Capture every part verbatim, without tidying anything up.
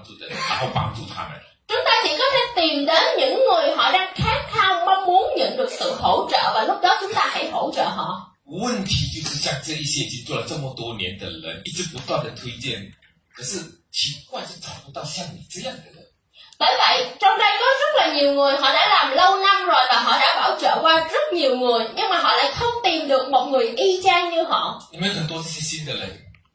助的人，然后帮助他们。 Chúng ta chỉ có thể tìm đến những người họ đang khát khao mong muốn nhận được sự hỗ trợ và lúc đó chúng ta hãy hỗ trợ họ. 问题就是像这一些已经做了这么多年的人，一直不断的推荐，可是奇怪是找不到像你这样的人。 Bởi vậy, trong đây có rất là nhiều người họ đã làm lâu năm rồi và họ đã bảo trợ qua rất nhiều người, nhưng mà họ lại không tìm được một người y chang như họ. 你们很多这些新的人，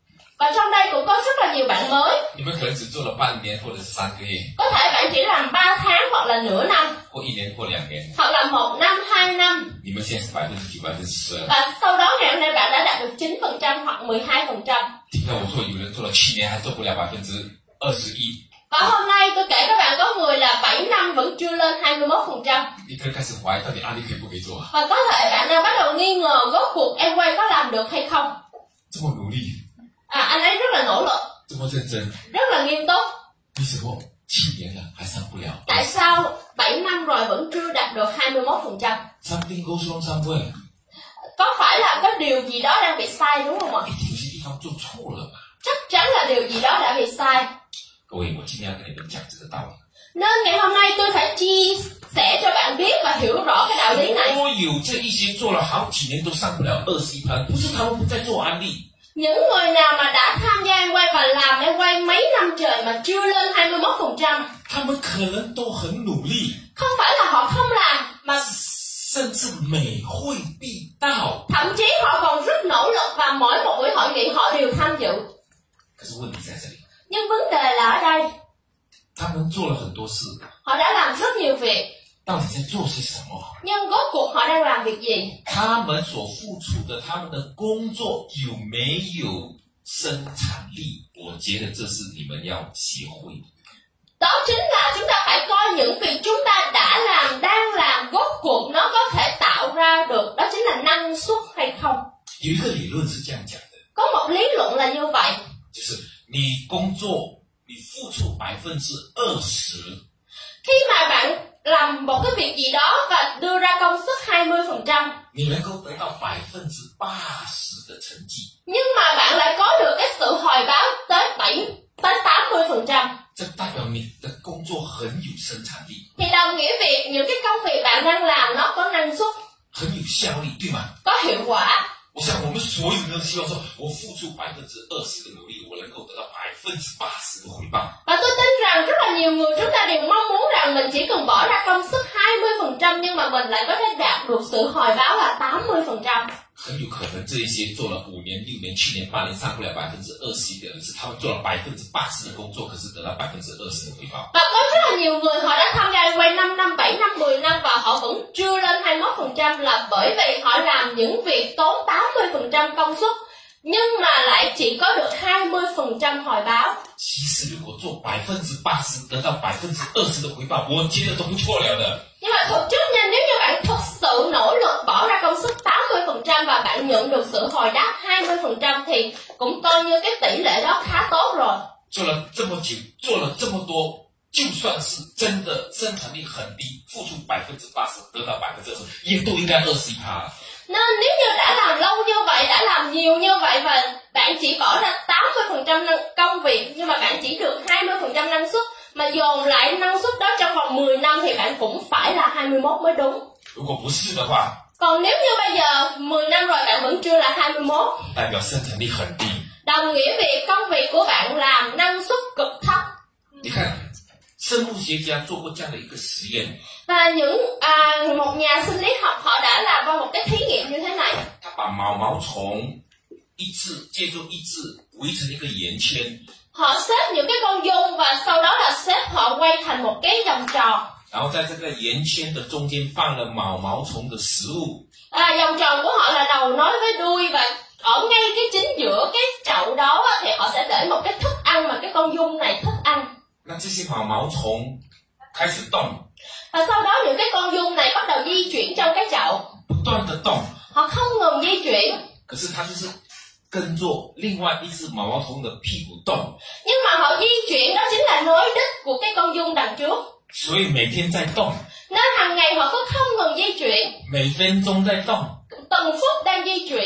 Và trong đây cũng có rất là nhiều bạn mới. 你们可能只做了半年或者是三个月， Có thể bạn chỉ làm ba tháng hoặc là nửa năm, 或一年或两年， hoặc là một năm, hai năm. 你们现在是百分之九、百分之十二。 Và sau đó ngày hôm nay bạn đã đạt được chín phần trăm hoặc mười hai phần trăm. 听到我说有人做了七年还做不了百分之二十一， Và hôm nay tôi kể các bạn có người là bảy năm vẫn chưa lên hai mươi mốt phần trăm. 你可以开始怀疑到底安利可以不可以做啊？ Và có thể bạn đang bắt đầu nghi ngờ rốt cuộc em quay có làm được hay không. 这么努力， À, anh ấy rất là nỗ lực, 这么认真， rất là nghiêm túc. 为什么七年了还上不了？ Tại sao bảy năm rồi vẫn chưa đạt được hai mươi mốt phần trăm? Something goes wrong somewhere， Có phải là có điều gì đó đang bị sai đúng không ạ? 一定有些地方做错了吧？ Chắc chắn là điều gì đó đã bị sai. 各位，我今天要跟你们讲这个道理。 Nên ngày hôm nay tôi phải chia sẻ cho bạn biết và hiểu rõ cái đạo lý này. 所有这一些做了好几年都上不了二十一盘，不是他们不在做安利， Những người nào mà đã tham gia em quay và làm em quay mấy năm trời mà chưa lên hai mươi mốt phần trăm, 他们可能都很努力， không phải là họ không làm mà 甚至每会必到。 thậm chí họ còn rất nỗ lực và mỗi một buổi hội nghị họ đều tham dự. 可是问题在这里， Nhưng vấn đề là ở đây, 他们做了很多事， họ đã làm rất nhiều việc, 到底在做些什么？ nhưng rốt cuộc họ đang làm việc gì? 他们所付出的，他们的工作有没有生产力？我觉得这是你们要学会的。 Đó chính là chúng ta phải coi những việc chúng ta đã làm, đang làm, rốt cuộc nó có thể tạo ra được, đó chính là năng suất hay không. 有一个理论是这样讲的， Có một lý luận là như vậy. 就是你工作，你付出百分之二十， Khi mà bạn làm một cái việc gì đó và đưa ra công suất hai mươi phần trăm, 你能够得到百分之八十的成绩， nhưng mà bạn lại có được cái sự hồi báo tới bảy tới tám mươi phần trăm, 这代表你的工作很有生产力， thì đồng nghĩa việc những cái công việc bạn đang làm nó có năng suất, 很有效率，对吗？ có hiệu quả. 我想我们所有人都希望说，我付出百分之二十的努力，我能够得到百分之八十的回报。 Và tôi tin rằng rất là nhiều người chúng ta đều mong muốn rằng mình chỉ cần bỏ ra công sức hai mươi phần trăm nhưng mà mình lại có thể đạt được sự hồi báo là tám mươi phần trăm. 很有可能这一些做了五年、六年、去年、八年上不了百分之二十一的人，是他们做了百分之八十的工作，可是得到百分之二十的回报。 Và có rất là nhiều người họ đã tham gia quay năm năm, bảy năm, mười năm và họ vẫn chưa lên hai mươi mốt phần trăm là bởi vì họ làm những việc tốn tám mươi phần trăm công suất nhưng mà lại chỉ có được hai mươi phần trăm hồi báo. 其实如果做百分之八十得到百分之二十的回报，我觉得都不错了的。 Nhưng mà thực chất nha, nếu như bạn thực sự nỗ lực bỏ ra công sức tám mươi phần trăm và bạn nhận được sự hồi đáp hai mươi phần trăm thì cũng coi như cái tỷ lệ đó khá tốt rồi. 做了这么久，做了这么多，就算是真的生产力很低，付出百分之八十得到百分之二十，也都应该二十一趴。 Nên nếu như đã làm lâu như vậy, đã làm nhiều như vậy và bạn chỉ bỏ ra tám mươi phần trăm công việc nhưng mà bạn chỉ được hai mươi phần trăm năng suất, mà dồn lại năng suất đó trong vòng mười năm thì bạn cũng phải là hai mươi mốt mới đúng. 如果不是的话， Còn nếu như bây giờ mười năm rồi bạn vẫn chưa là hai mươi mốt, 代表生产力很低。 đồng nghĩa việc công việc của bạn làm năng suất cực thấp. 你看，生物学家做过这样的一个实验， Và những à, một nhà sinh lý học họ đã làm qua một cái thí nghiệm như thế này. 他把毛毛虫一次借助一次围成一个圆圈， Họ xếp những cái con giun và sau đó là xếp họ quay thành một cái vòng tròn. 然后在这个圆圈的中间放了毛毛虫的食物， À, vòng tròn của họ là đầu nối với đuôi và ở ngay cái chính giữa cái chậu đó á, thì họ sẽ để một cái thức ăn mà cái con giun này thích ăn. 那这些毛毛虫开始动， Và sau đó những cái con giun này bắt đầu di chuyển trong cái chậu. 不断的动， Họ không ngừng di chuyển. 可是它就是跟着另外一只毛毛虫的屁股动， Nhưng mà họ di chuyển đó chính là nối đít của cái con giun đằng trước. 所以每天在动， Nên hàng ngày họ cứ không ngừng di chuyển, 每分钟在动， từng phút đang di chuyển.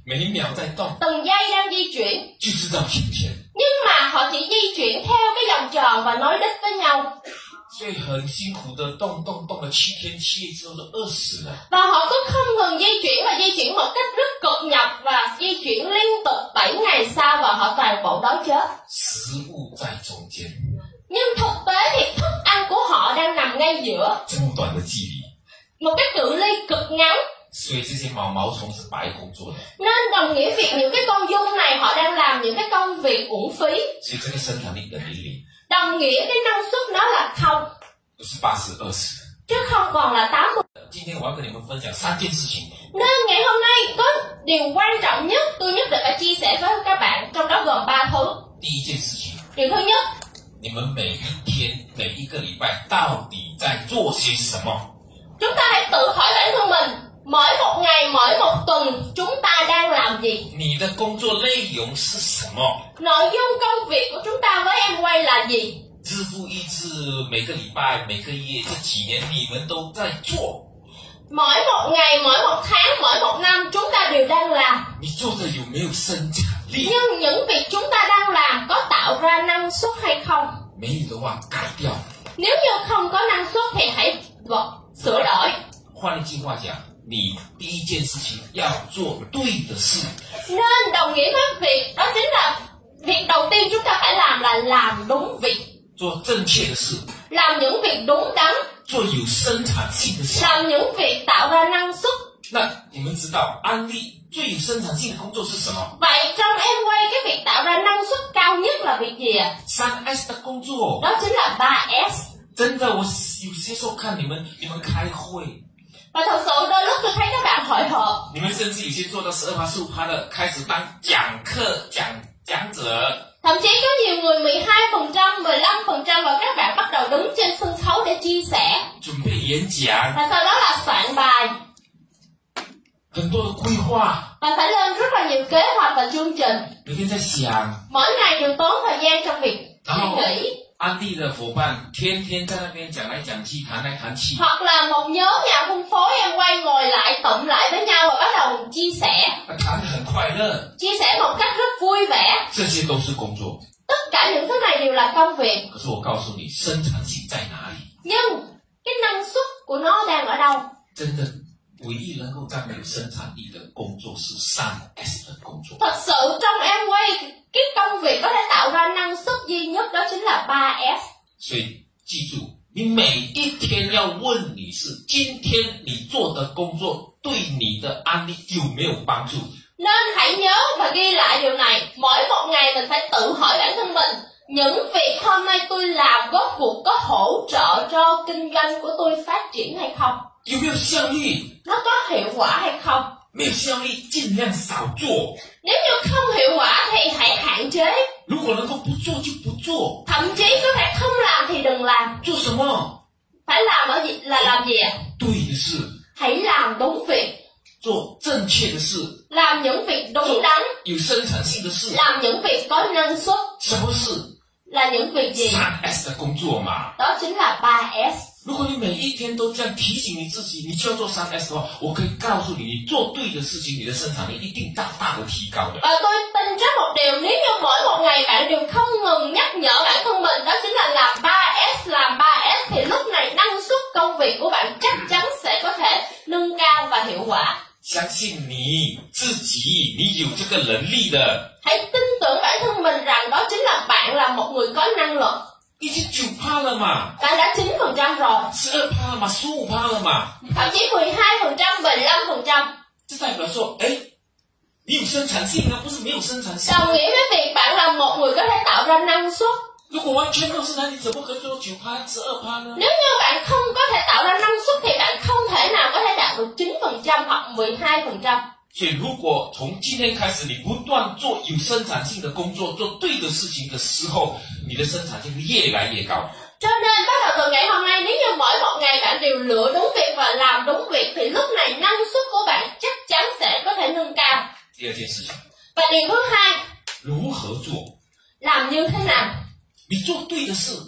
每一秒在动， từng giây đang di chuyển, 就是绕圈圈， nhưng mà họ chỉ di chuyển theo cái vòng tròn và nối đích với nhau. 所以很辛苦的动动动了七天七夜之后都饿死了。 Và họ cứ không ngừng di chuyển và di chuyển một cách rất cực nhọc và di chuyển liên tục bảy ngày sau và họ toàn bộ đói chết. 食物在中间， Nhưng thực tế thì thức ăn của họ đang nằm ngay giữa, 这么短的距离， một cái cự ly cực ngắn. 所以这些毛毛虫是白工作的， Nên đồng nghĩa việc những cái con giun này họ đang làm những cái công việc uổng phí. 所以这个生产力等于零， Đồng nghĩa cái năng suất nó là không, 不是八十二十。 chứ không còn là tám mươi. 今天我要跟你们分享三件事情， Nên ngày hôm nay có điều quan trọng nhất tôi nhất định phải chia sẻ với các bạn, trong đó gồm ba thứ. 第一件事情， Điều thứ nhất, 你们每一天每一个礼拜到底在做些什么？ chúng ta hãy tự hỏi bản thân mình, mỗi một ngày, mỗi một tuần chúng ta đang làm gì? 你的工作内容是什么？ Nội dung công việc của chúng ta với Amway là gì? 日复一日，每个礼拜、每个月，这几年你们都在做， Mỗi một ngày, mỗi một tháng, mỗi một năm chúng ta đều đang làm. 你做的有没有生产力？ Nhưng những việc chúng ta đang làm có tạo ra năng suất hay không? 没有的话改掉。 Nếu như không có năng suất thì hãy vật, sửa đổi. 换一句话讲，你第一件事情要做对的事， Nên đồng nghĩa với việc đó chính là việc đầu tiên chúng ta phải làm là làm đúng việc, 做正确的事， làm những việc đúng đắn, 做有生产性的事。 làm những việc tạo ra năng suất. 那你们知道安利最有生产性的工作是什么？ Vậy trong Amway cái việc tạo ra năng suất cao nhất là việc gì ạ? 三 S 的工作， Đó chính là ba S. 真的，我有些时候看你们，你们开会， Và thật sự đôi lúc tôi thấy các bạn hội họp, 你们甚至有些做到十二趴、十五趴的，开始当讲课讲讲者， thậm chí có nhiều người mười hai phần trăm, mười lăm phần trăm và các bạn bắt đầu đứng trên sân khấu để chia sẻ. 准备演讲， Và sau đó là soạn bài 很多的规划， và phải lên rất là nhiều kế hoạch và chương trình. 每天在想。 Mỗi ngày đều tốn thời gian trong việc suy nghĩ. 安利的伙伴天天在那边讲来讲去，谈来谈去， Hoặc là một nhóm nhà phân phối em quay ngồi lại tụm lại với nhau và bắt đầu chia sẻ, 谈得很快乐， chia sẻ một cách rất vui vẻ. 这些都是工作。 Tất cả những thứ này đều là công việc. 可是我告诉你，生产性在哪里？ Nhưng cái năng suất của nó đang ở đâu? 真的，唯一能够占有生产力的工作是三 S 的工作。 Thật sự trong Amway cái công việc có thể tạo ra năng suất duy nhất đó chính là ba S. 所以记住，你每一天要问你是今天你做的工作对你的安利有没有帮助？ Nên hãy nhớ và ghi lại điều này. Mỗi một ngày mình phải tự hỏi bản thân mình, những việc hôm nay tôi làm rốt cuộc có hỗ trợ cho kinh doanh của tôi phát triển hay không? 有没有效率？ Nó có hiệu quả hay không? 没有效率，尽量少做。 Nếu như không hiệu quả thì hãy hạn chế. 如果能够不做就不做。 Thậm chí có thể không làm thì đừng làm. 做什么？ Phải làm ở gì là làm gì ạ? 对的事， Hãy làm đúng việc, 做正确的事， làm những việc đúng đắn, 有生产性的事。 làm những việc có năng suất. 什么是 Là những việc gì? 三 S 的工作嘛？ Đó chính là ba S. 如果你每一天都这样提醒你自己，你就要做三 S 的话，我可以告诉你，你做对的事情，你的生产力一定大大的提高的。 Và tôi tin chắc một điều, nếu như mỗi một ngày bạn đều không ngừng nhắc nhở bản thân mình, đó chính là làm ba S, làm ba S, thì lúc này năng suất công việc của bạn chắc chắn sẽ có thể nâng cao và hiệu quả. 相信你自己，你有这个能力的。 Hãy tin tưởng bản thân mình rằng đó chính là bạn là một người có năng lực. 已经九趴了嘛， Bạn đã chín phần trăm rồi, 十二趴了嘛，十五趴了嘛， thậm chí mười hai phần trăm, mười lăm phần trăm. 这代表说，哎，你有生产性啊，不是没有生产性。 Đồng nghĩa với việc bạn là một người có thể tạo ra năng suất. 如果完全没有生产力，怎么可以做九趴、十二趴呢？ Nếu như bạn không có thể tạo ra năng suất thì bạn không thể nào có thể đạt được chín phần trăm hoặc mười hai phần trăm. 所以，如果从今天开始，你不断做有生产性的工作，做对的事情的时候，你的生产性越来越高。 Cho nên bắt đầu từ ngày hôm nay, nếu như mỗi một ngày bạn đều lựa đúng việc và làm đúng việc thì lúc này năng suất của bạn chắc chắn sẽ có thể nâng cao. 第二件事情， Và điều thứ hai, 如何做？ làm như thế nào? 你做对的事，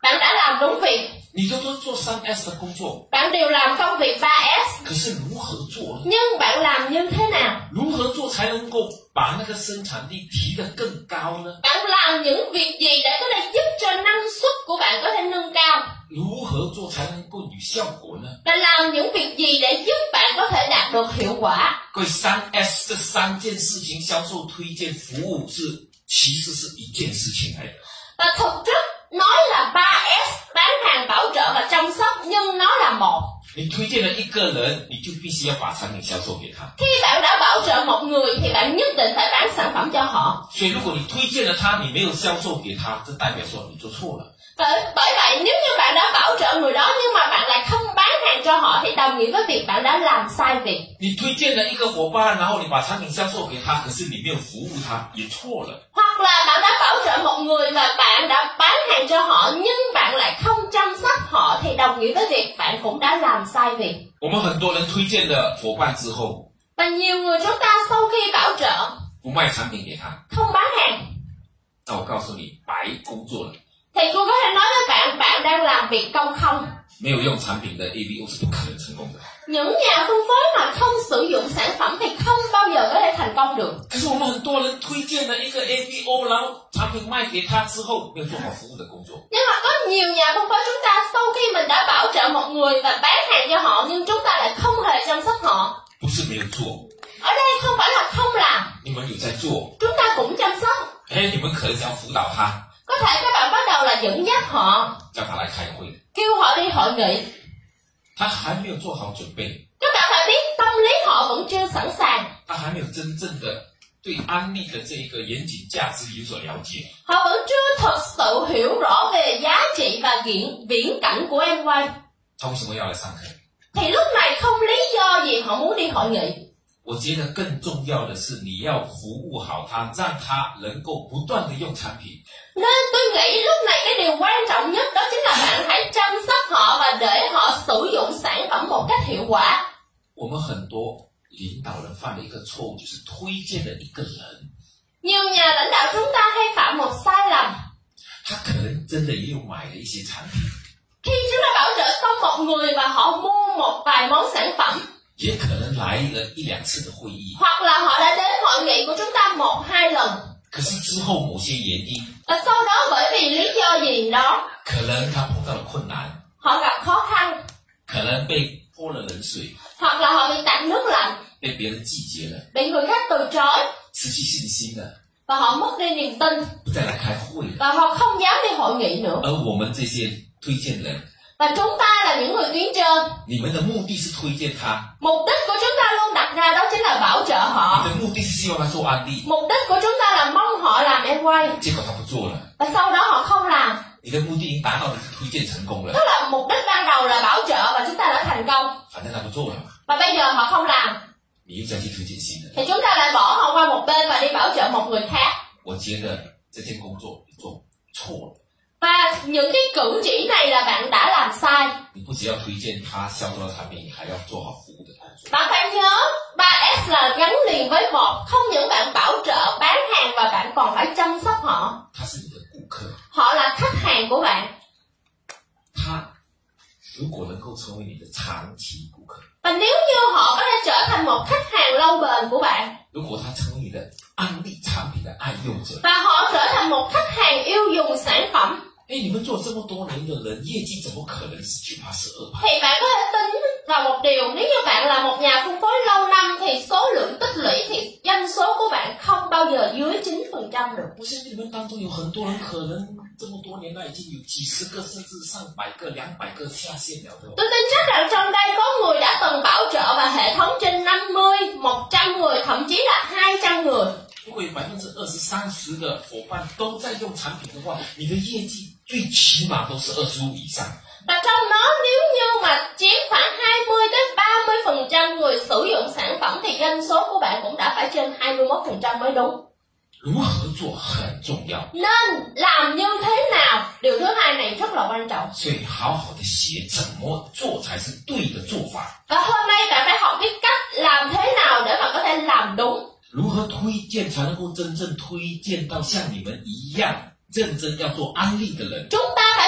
bạn đã làm đúng việc. 你都都做三 S 的工作， bạn đều làm công việc ba S， 可是如何做呢？ nhưng bạn làm như thế nào？ 如何做才能够把那个生产力提得更高呢？ bạn làm những việc gì để có thể giúp cho năng suất của bạn có thể nâng cao？ 如何做才能够有效果呢？ bạn làm những việc gì để giúp bạn có thể đạt được hiệu quả？ 各位，三 S 这三件事情，销售、推荐、服务是其实是一件事情来的。 và thực chất nói là ba S bán hàng, bảo trợ và chăm sóc, nhưng nó là một. 你推荐了一个人，你就必须要把产品销售给他。 Khi bạn đã bảo trợ một người thì bạn nhất định phải bán sản phẩm cho họ. 所以，如果你推荐了他，你没有销售给他，这代表说你做错了。 Bởi, bởi vậy nếu như bạn đã bảo trợ người đó nhưng mà bạn lại không bán hàng cho họ thì đồng nghĩa với việc bạn đã làm sai việc. 你推荐了一个伙伴，然后你把产品销售给他，可是你没有服务他，也错了。 Hoặc là bạn đã bảo trợ một người và bạn đã bán hàng cho họ nhưng bạn lại không chăm sóc họ thì đồng nghĩa với việc bạn cũng đã làm sai việc. 我们很多人推荐了伙伴之后， Và nhiều người chúng ta sau khi bảo trợ 不卖产品给他， không bán hàng 那我告诉你，白工作了。 thì tôi có thể nói với bạn, bạn đang làm việc công không. 没有用产品的 A B O 是不可能成功的。 Những nhà phân phối mà không sử dụng sản phẩm thì không bao giờ có thể thành công được. 可是我们很多人推荐了一个 A B O， 然后产品卖给他之后，没有做好服务的工作。 Nhưng mà có nhiều nhà phân phối chúng ta sau khi mình đã bảo trợ một người và bán hàng cho họ nhưng chúng ta lại không hề chăm sóc họ. 不是没有做， Ở đây không phải là không làm, 你们有在做。 chúng ta cũng chăm sóc. 哎，你们可能想辅导他， Có thể các bạn bắt đầu là dẫn dắt họ, 叫他来开会， kêu họ đi hội nghị. 他还没有做好准备， Các bạn phải biết tâm lý họ vẫn chưa sẵn sàng. 他还没有真正的对安利的这一个严谨价值有所了解。 Họ vẫn chưa thật sự hiểu rõ về giá trị và viễn, viễn cảnh của Amway. 他为什么要来上课？ Thì lúc này không lý do gì họ muốn đi hội nghị. 我觉得更重要的是，你要服务好他，让他能够不断的用产品。 Nên tôi nghĩ lúc này cái điều quan trọng nhất đó chính là bạn hãy chăm sóc họ và để họ sử dụng sản phẩm một cách hiệu quả. 我们很多领导人犯了一个错误，就是推荐了一个人， Nhiều nhà lãnh đạo chúng ta hay phạm một sai lầm. 他可能真的也有买了一些产品， Khi chúng ta bảo trợ xong một người và họ mua một vài món sản phẩm, 也可能来了一两次的会议， hoặc là họ đã đến hội nghị của chúng ta một hai lần, 可是之后某些原因， và sau đó bởi vì lý do gì đó 可能他碰到了困难， họ gặp khó khăn, 可能被泼了冷水， hoặc là họ bị tạt nước lạnh, 被别人拒绝了， bị người khác từ chối 失去信心了， và họ mất đi niềm tin 不再来开会了。 và họ không dám đi hội nghị nữa. 而我们这些推荐人， Và chúng ta là những người tuyến trên, 你们的目的是推荐他， mục đích của chúng ta luôn đặt ra đó chính là bảo trợ 你 họ. 的目的是希望他做安利， Mục đích của chúng ta là mong họ làm Amway 结果他不做了， và sau đó họ không làm. 你的目的已经达到了，是推荐成功了， Tức là mục đích ban đầu là bảo trợ và chúng ta đã thành công, 反正他不做了嘛， và bây giờ họ không làm 你又再去推荐新的。 thì chúng ta lại bỏ họ qua một bên và đi bảo trợ một người khác. 我觉得这件工作你做错了， Và những cái cử chỉ này là bạn đã làm sai. 你不只要推荐他销售到产品，你还要做好服务的工作。 Bạn phải nhớ ba S là gắn liền với một, không những bạn bảo trợ bán hàng và bạn còn phải chăm sóc họ. 他是你的顾客， Họ là khách hàng của bạn. 他如果能够成为你的长期顾客， Và nếu như họ có thể trở thành một khách hàng lâu bền của bạn, 如果他成为你的安利产品的爱用者， và họ trở thành một khách hàng yêu dùng sản phẩm, 哎，你们做这么多年的人，业绩怎么可能是九八十二趴？ thì bạn có thể tính vào một điều, nếu như bạn là một nhà phân phối lâu năm thì số lượng tích lũy thì doanh số của bạn không bao giờ dưới chín phần trăm được. 我相信你们当中有很多人，可能这么多年来已经有几十个，甚至上百个、两百个下线了的。 Tôi tin chắc rằng trong đây có người đã từng bảo trợ và hệ thống trên năm mươi, một trăm người, thậm chí là hai trăm người. 如果有百分之二十、三十的伙伴都在用产品的话，你的业绩最起码都是二十五以上。 Và trong đó nếu như mà chiếm khoảng hai mươi đến ba mươi phần trăm người sử dụng sản phẩm thì doanh số của bạn cũng đã phải trên hai mươi mốt phần trăm mới đúng. 如何做很重要， Nên làm như thế nào, điều thứ hai này rất là quan trọng. 所以好好的学怎么做才是对的做法。 Và hôm nay bạn phải học biết cách làm thế nào để mà có thể làm đúng. 如何推荐才能够真正推荐到像你们一样认真要做安利的人？ Chúng ta phải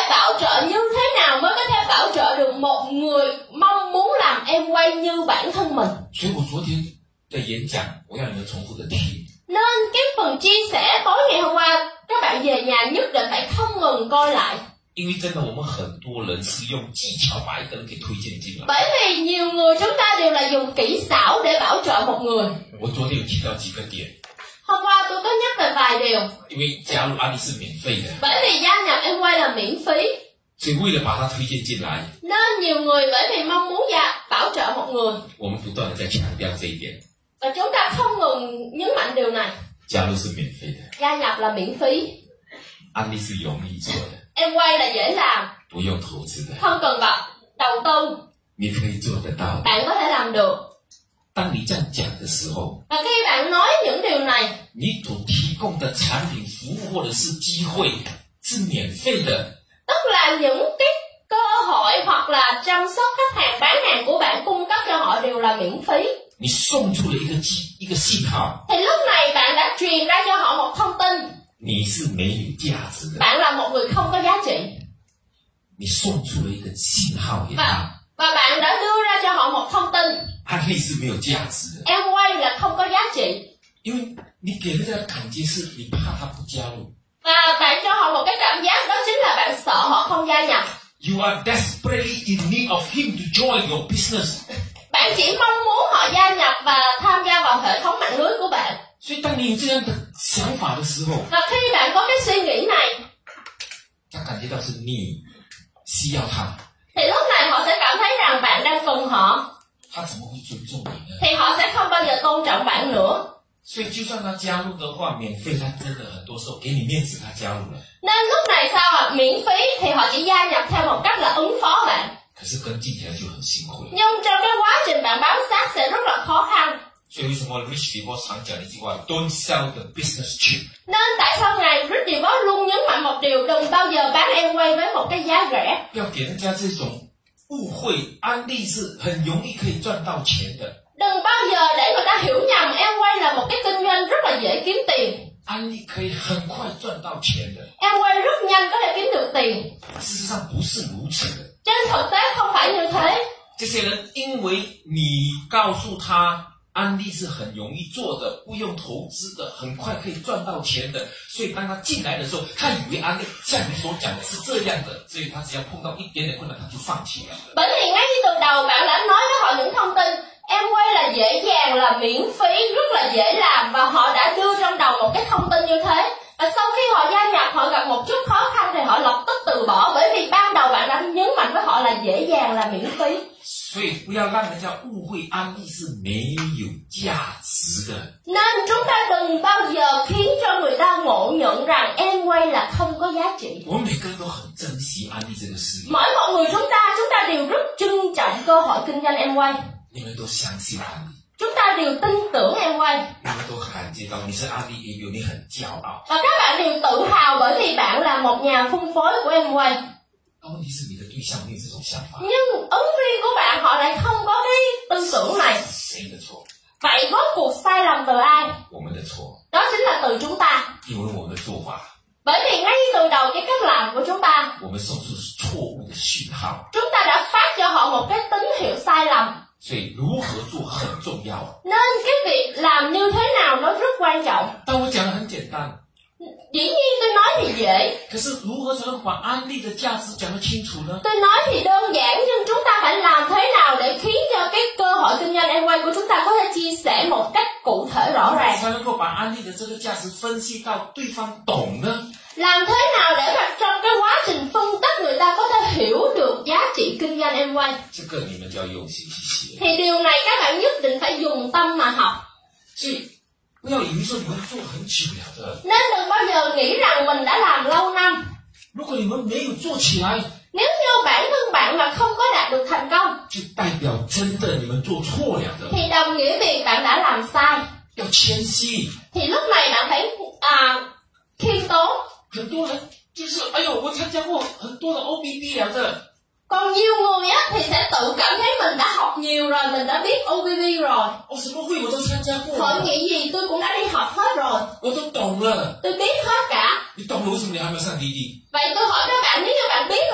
bảo trợ như thế nào mới có thể bảo trợ được một người mong muốn làm Amway như bản thân mình? 所以我昨天的演讲，我要你们重复的听。 Nên cái phần chia sẻ tối ngày hôm qua, các bạn về nhà nhất định phải không ngừng coi lại. 因为真的，我们很多人是用技巧把一个人给推荐进来。 Bởi vì nhiều người chúng ta đều là dùng kỹ xảo để bảo trợ một người. 我昨天有提到几个点， Hôm qua tôi có nhắc về vài điều. 因为加入安利是免费的， Bởi vì gia nhập Amway là miễn phí, 所以为了把它推荐进来， nên nhiều người bởi vì mong muốn gia bảo trợ một người, 我们不断的在强调这一点。 và chúng ta không ngừng nhấn mạnh điều này. 加入是免费的， Gia nhập là miễn phí, 安利是容易做的， Amway là dễ làm, 不用投资的， không cần gặp đầu tư, 你可以做得到的。 bạn có thể làm được. 当你这样讲的时候， Và khi bạn nói những điều này, 你所提供的产品、服务或者是机会是免费的， tức là những cái cơ hội hoặc là chăm sóc khách hàng, bán hàng của bạn cung cấp cho họ đều là miễn phí. 你送出了一个机一个信号， Thì lúc này bạn đã truyền ra cho họ một thông tin, 你是没有价值的， bạn là một người không có giá trị. 你送出了一个信号给他， Và bạn đã đưa ra cho họ một thông tin, 安利是没有价值的， Amway là không có giá trị. 因为你给人家的感觉是你怕他不加入。 Và bạn cho họ một cái cảm giác đó chính là bạn sợ họ không gia nhập. You are desperately in need of him to join your business. Bạn chỉ mong muốn họ gia nhập và tham gia vào hệ thống mạng lưới của bạn. 所以当你有这样的想法的时候， Và khi bạn có cái suy nghĩ này, 他感觉到是你需要他， thì lúc này họ sẽ cảm thấy rằng bạn đang cần họ, 他怎么会尊重你呢？ thì họ sẽ không bao giờ tôn trọng bạn nữa. 所以就算他加入的话，免费，他真的很多时候给你面子，他加入了。 Nên lúc này sao ạ? Miễn phí thì họ chỉ gia nhập theo một cách là ứng phó bạn. 可是跟进起来就很辛苦了。 Nhưng trong cái quá trình bạn bám sát sẽ rất là khó khăn. 所以为什么 Rich DeVos 常讲的一句话 ，Don't sell the business cheap。 Nên tại sao ngài Rich DeVos luôn nhấn mạnh một điều, đừng bao giờ bán Amway với một cái giá rẻ. 不要给人家这种误会，安利是很容易可以赚到钱的。 Đừng bao giờ để người ta hiểu nhầm Amway là một cái kinh doanh rất là dễ kiếm tiền. 安利可以很快赚到钱的。 Amway rất nhanh có thể kiếm được tiền. 事实上不是如此的。 Trên thực tế không phải như thế. 这些人因为你告诉他安利是很容易做的，不用投资的，很快可以赚到钱的，所以当他进来的时候，他以为安利像你所讲的是这样的，所以他只要碰到一点点困难，他就放弃了。 Bởi vì ngay từ đầu bạn đã nói với họ những thông tin Amway là dễ dàng, là miễn phí, rất là dễ làm, và họ đã đưa trong đầu một cái thông tin như thế. Và sau khi họ gia nhập, họ gặp một chút khó khăn thì họ lập tức từ bỏ, bởi vì ban đầu bạn đã nhấn mạnh với họ là dễ dàng, là miễn phí. 所以不要让人家误会安利是没有价值的。 Nên chúng ta đừng bao giờ khiến cho người ta ngộ nhận rằng Amway là không có giá trị. 我们每个人都很珍惜安利这个事业， Mỗi một người chúng ta, chúng ta đều rất trân trọng cơ hội kinh doanh Amway. 你们都相信安利， Chúng ta đều tin tưởng Amway. 你们都感觉到你是安利 A B O， 你很骄傲。 Và các bạn đều tự hào bởi vì bạn là một nhà phân phối của Amway. 那问题是你的对象没有这种想法， Nhưng ứng viên của bạn họ lại không có cái tư tưởng này. 谁的错？ Vậy rốt cuộc sai lầm từ ai? 我们的错， Đó chính là từ chúng ta. 因为我们的做法， Bởi vì ngay từ đầu cái cách làm của chúng ta, 我们送出错误的讯号， chúng ta đã phát cho họ một cái tín hiệu sai lầm. 所以如何做很重要。 Nên cái việc làm như thế nào nó rất quan trọng. 但我讲的很简单， Dĩ nhiên tôi nói thì dễ, 可是如何才能把安利的价值讲得清楚呢？ tôi nói thì đơn giản, nhưng chúng ta phải làm thế nào để khiến cho cái cơ hội kinh doanh Amway của chúng ta có thể chia sẻ một cách cụ thể rõ ràng. 才能够把安利的这个价值分析到对方懂呢？ Làm thế nào để mà trong cái quá trình phân tích người ta có thể hiểu được giá trị kinh doanh Amway. 这个你们就要用心去学。 Thì điều này các bạn nhất định phải dùng tâm mà học. 所以不要以为说你们做很久了的， Nên đừng bao giờ nghĩ rằng mình đã làm lâu năm. 如果你们没有做起来， Nếu như bản thân bạn mà không có đạt được thành công, 就代表真的你们做错了的。 thì đồng nghĩa việc bạn đã làm sai. 要谦虚， Thì lúc này bạn phải à, khiêm tốn. 很多人就是哎呦，我参加过很多的 O B B 了的， Còn nhiều người á thì sẽ tự cảm thấy mình đã học nhiều rồi, mình đã biết O B B rồi. 哦，什么会我都参加过 Hội 了， nghị gì tôi cũng đã đi học hết rồi, 我都懂了。 tôi biết hết cả. 你懂了，为什么你还没有上滴滴？ Vậy tôi hỏi các bạn, nếu như bạn biết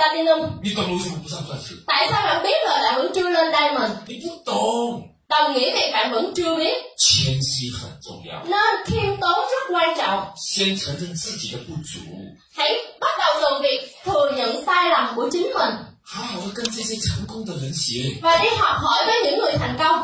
Platinum. 你懂了为什么不上钻石？ Tại sao bạn biết rồi bạn vẫn chưa lên Diamond? 你不懂， Đồng nghĩa việc bạn vẫn chưa biết. 谦虚很重要， Nên khiêm tốn rất quan trọng. 先承认自己的不足， Hãy bắt đầu từ việc thừa nhận sai lầm của chính mình 好好的跟这些成功的人学。 và đi học hỏi với những người thành công.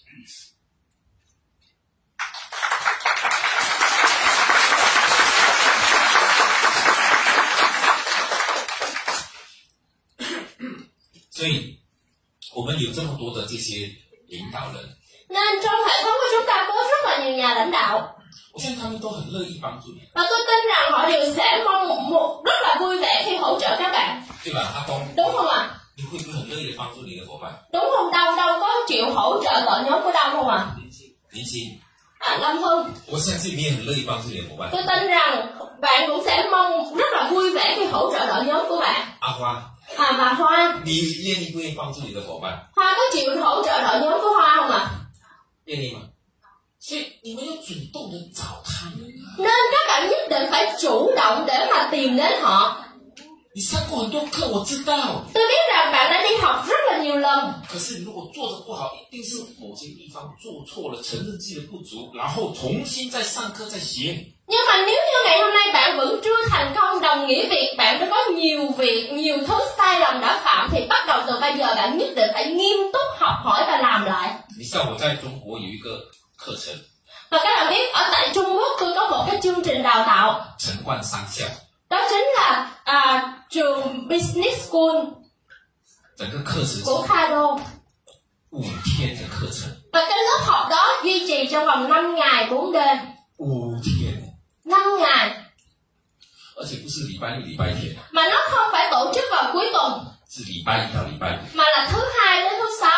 所以，我们有这么多的这些领导人， Nên trong hệ thống của chúng ta có rất là nhiều nhà lãnh đạo 我相信他们都很乐意帮助你， và tôi tin rằng họ đều sẽ mong một, một rất là vui vẻ khi hỗ trợ các bạn, 对吧？阿东， đúng không ạ? 你会不会很乐意的帮助你的伙伴？ Đúng không? Đâu đâu có chịu hỗ trợ đội nhóm của Đông không ạ? 林心， À, Lâm Hưng, 我相信你也很乐意帮助你的伙伴。 tôi tin rằng bạn cũng sẽ mong rất là vui vẻ khi hỗ trợ đội nhóm của bạn. 阿花， À, và Hoa, 你愿意不愿意帮助你的伙伴？ Hoa có chịu hỗ trợ đội nhóm của Hoa không ạ? 愿意吗？所以你们要主动的找他们啊！ Nên các bạn nhất định phải chủ động để mà tìm đến họ. 你上过很多课，我知道。 Tôi biết rằng bạn đã đi học rất là nhiều lần. 可是如果做的不好，一定是某些地方做错了，承认自己的不足，然后重新再上课再学。 Nhưng mà nếu như ngày hôm nay bạn vẫn chưa thành công, đồng nghĩa việc bạn đã có nhiều việc, nhiều thứ sai lầm đã phạm, thì bắt đầu từ bây giờ bạn nhất định phải nghiêm túc học hỏi và làm lại. 你像我在中国有一个课程， Và các bạn biết ở tại Trung Quốc tôi có một cái chương trình đào tạo, 陈冠商校， đó chính là à, trường Business School 整个课程 của 是 Kado. 五天的课程， Và cái lớp học đó duy trì trong vòng năm ngày bốn đêm. 五天， năm ngày. 而且不是礼拜六、礼拜天， Mà nó không phải tổ chức vào cuối tuần, 是礼拜一到礼拜五。 mà là thứ hai đến thứ sáu.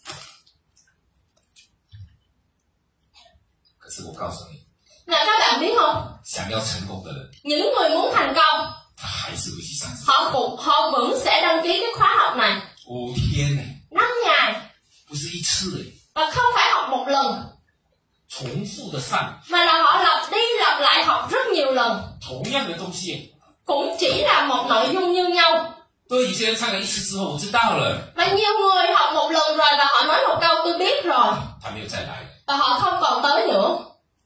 可是我告诉你， Nè các bạn biết không? 想要成功的人， Những người muốn thành công, 他还是会去上课。 họ cũng họ vẫn sẽ đăng ký cái khóa học này. 五天呢， năm ngày. 不是一次诶， Và không phải học một lần, 重复的上 mà là họ lặp đi lặp lại học rất nhiều lần. 同样的东西。 Cũng chỉ là một nội dung như nhau. 对有些人上了一次之后，我知道了， Và nhiều người học một lần rồi và họ nói một câu tôi biết rồi, 他没有再来， và họ không còn tới nữa.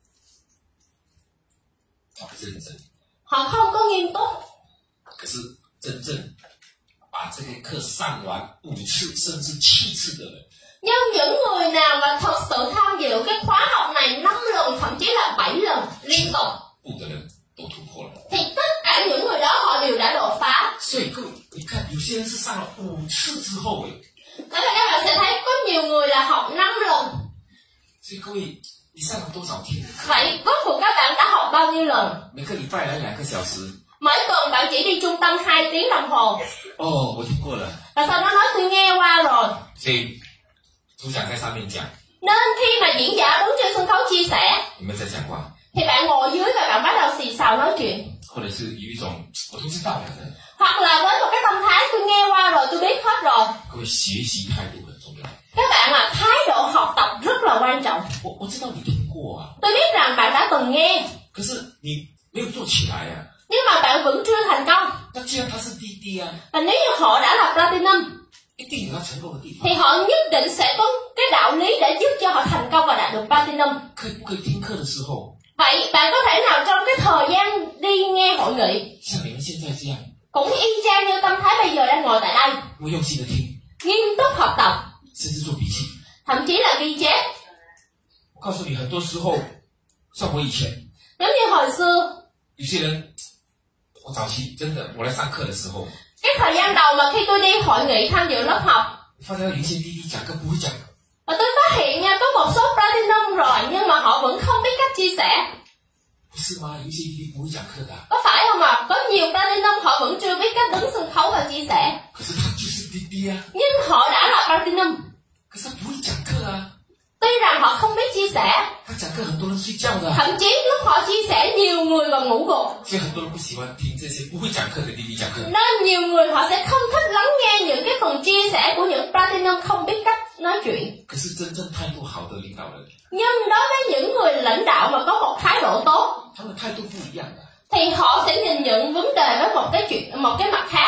他不认真。 Họ không có nghiêm túc. 可是真正把这个课上完五次甚至七次的人， Nhưng những người nào mà thật sự tham dự cái khóa học này năm lần, thậm chí là bảy lần liên tục, 不的人都突破了。 thì tất cả những người đó họ đều đã đột phá. 所以各位，你看有些人是上了五次之后，诶， Thế là các bạn sẽ thấy có nhiều người là học năm lần. 所以各位，你上了多少天的课？ Vậy rốt cuộc các bạn đã học bao nhiêu lần? 每个礼拜来两个小时。 Mỗi tuần bạn chỉ đi trung tâm hai tiếng đồng hồ. 哦，我听过了。 Và sau đó nói tôi nghe qua rồi. 所以组长在上面讲， Nên khi mà diễn giả đứng trên sân khấu chia sẻ, 你们在讲话， thì bạn ngồi dưới và bạn bắt đầu xì xào nói chuyện. 或者是有一种我都知道了的。 Hoặc là với một cái tâm thái tôi nghe qua rồi, tôi biết hết rồi. 各位，学习态度很重要。 Các bạn à, thái độ học tập rất là quan trọng. 我我知道你听过啊， Tôi biết rằng bạn đã từng nghe, 可是你没有做起来啊。 nhưng mà bạn vẫn chưa thành công. 那既然他是滴滴啊， Và nếu như họ đã là Platinum, 一定有他成功的地方。 thì họ nhất định sẽ có cái đạo lý để giúp cho họ thành công và đạt được Platinum. 可以不可以听课的时候， Vậy bạn có thể nào trong cái thời gian đi nghe hội nghị, 像你们现在这样， cũng y chang như tâm thái bây giờ đang ngồi tại đây, 我用心的听， nghiêm túc học tập, 甚至做笔记。 thậm chí là ghi chép. 我告诉你，很多时候，像我以前， Giống như hồi xưa, 有些人，我早期真的，我来上课的时候， cái thời gian đầu mà khi tôi đi hội nghị tham dự lớp học, 发现有些滴滴讲课不会讲， và tôi phát hiện nha, có một số Platinum rồi nhưng mà họ vẫn không biết cách chia sẻ. 不是吗？有些滴滴不会讲课的啊， Có phải không ạ? À? Có nhiều Platinum họ vẫn chưa biết cách đứng sân khấu và chia sẻ. 可是他就是滴滴啊， Nhưng họ đã là Platinum. 可是他不会讲课啊， Tuy rằng họ không biết chia sẻ, 他讲课很多人睡觉的啊， thậm chí lúc họ chia sẻ nhiều người còn ngủ gục. 所以很多人不喜欢听这些不会讲课的滴滴讲课。 Nên nhiều người họ sẽ không thích lắng nghe những cái phần chia sẻ của những Platinum không biết cách nói chuyện. 可是真正态度好的领导人， Nhưng đối với những người lãnh đạo mà có một thái độ tốt, 他们态度不一样的， thì họ sẽ nhìn nhận vấn đề với một cái chuyện, một cái mặt khác. 他们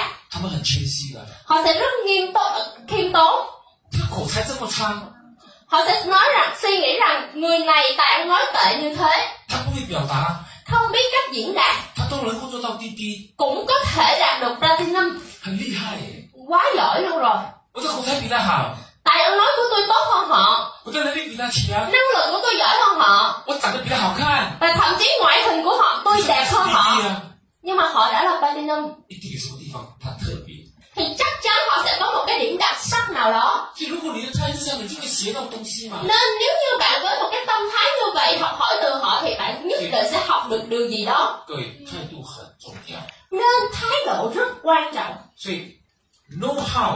很谦虚的。 Họ sẽ rất nghiêm túc, khiêm tốn. 他口才这么差， Họ sẽ nói rằng, suy nghĩ rằng người này tại ăn nói tệ như thế, 他不会表达， không biết cách diễn đạt, 他都能够做到滴滴， cũng có thể đạt được Platinum. 很厉害耶！ Quá giỏi luôn rồi. 我的口才比他好， Tài ăn nói của tôi tốt hơn họ, 我的能力比他强， năng lượng của tôi giỏi hơn họ, 我长得比他好看， và thậm chí ngoại hình của họ tôi đẹp hơn 滴 họ. 滴啊！ Nhưng mà họ đã là Platinum, 一定有什么地方他特别。 thì chắc chắn họ sẽ có một cái điểm đặc sắc nào đó. 所以如果你的态是这样，你就会学到东西嘛。 Nên nếu như bạn với một cái tâm thái như vậy, học hỏi từ họ thì bạn nhất định sẽ học được điều gì đó. 对，态度很重要。 Nên thái độ rất quan trọng. 所以 know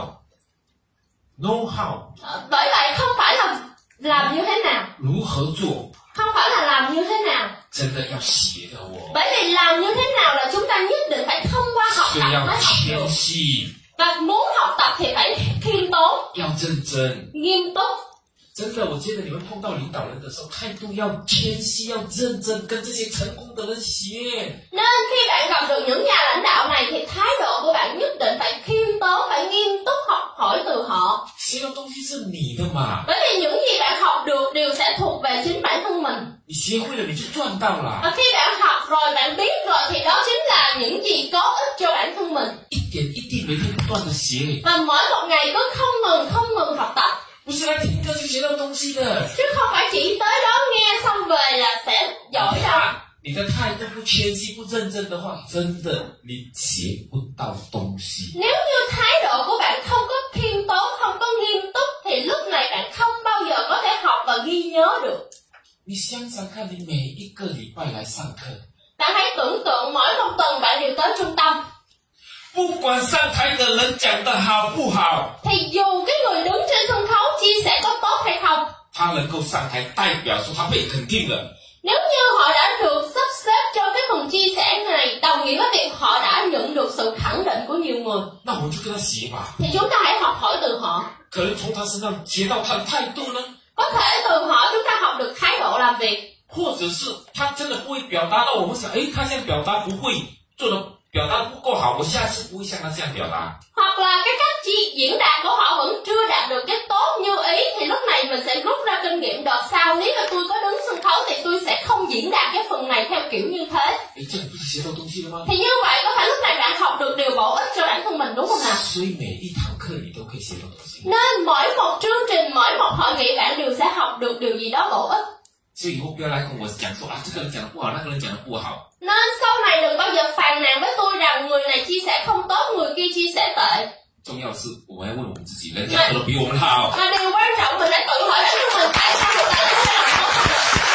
how，know how Ờ, Bởi vậy không phải là làm như thế nào, 如何做， không phải là làm như thế nào. 真的要学的哦。 Bởi vì làm như thế nào là chúng ta nhất định phải thông qua học 所以 tập 要 mới học được. 谦虚， Và muốn học tập thì phải khiêm tốn, 要认真。 nghiêm túc. 真的，我觉得你们碰到领导人的时候，态度要谦虚，要认真，跟这些成功的人学。 Nên khi bạn gặp được những nhà lãnh đạo này thì thái độ của bạn nhất định phải khiêm tốn, phải nghiêm túc học hỏi từ họ. 学到东西是你的嘛， Bởi vì những gì bạn học được đều sẽ thuộc về chính bản thân mình. 你学会了你就赚到了， Và khi bạn học rồi, bạn biết rồi thì đó chính là những gì có ích cho bản thân mình. 一点一滴，每天不断的学， Và mỗi một ngày cứ không ngừng, không ngừng học tập. 不是来听歌就学到东西的。 Chứ không phải chỉ tới đó nghe xong về là sẽ giỏi đâu. 你的态度不谦虚、不认真的话，真的你学不到东西。 Nếu như thái độ của bạn không có khiêm tốn, không có nghiêm túc thì lúc này bạn không bao giờ có thể học và ghi nhớ được. 你想想看，你每一个礼拜来上课， Bạn hãy tưởng tượng mỗi một tuần bạn đều tới trung tâm. 不管上台的人讲的好不好， Thì dù cái người đứng trên sân khấu chia sẻ có tốt hay không, 他能够上台，代表说他被肯定了。 nếu như họ đã được sắp xếp cho cái phần chia sẻ này, đồng nghĩa với việc họ đã nhận được sự khẳng định của nhiều người, 那我们就跟他学吧， thì chúng ta hãy học hỏi từ họ. 可能从他身上学到他的态度呢， Có thể từ họ chúng ta học được thái độ làm việc, 或者是他真的不会表达，那我们想，诶，他这样表达不会做的，表达不够好，我下次不会像他这样表达。 hoặc là cái cách chi diễn đạt của họ vẫn chưa đạt được cái tốt như ý, thì lúc này mình sẽ rút ra kinh nghiệm đợt sau, nếu mà tôi có đứng sân khấu thì tôi sẽ không diễn đạt cái phần này theo kiểu như thế. 诶，这样不是学到东西了吗？ Thì như vậy có phải lúc này bạn học được điều bổ ích cho bản thân mình đúng không nào? 所以每一堂课你都可以学到东西。 Nên mỗi một chương trình, mỗi một hội nghị bạn đều sẽ học được điều gì đó bổ ích. 所以以后不要来跟我讲说啊，这个人讲的不好，那个人讲的不好。 Nên sau này đừng bao giờ phàn nàn với tôi rằng người này chia sẻ không tốt, người kia chia sẻ tệ. 重要的是，我们要问我们自己，人家做的比我们好。 Mà điều quan trọng mình hãy tự hỏi bản thân mình tại sao người ta lại làm tốt hơn.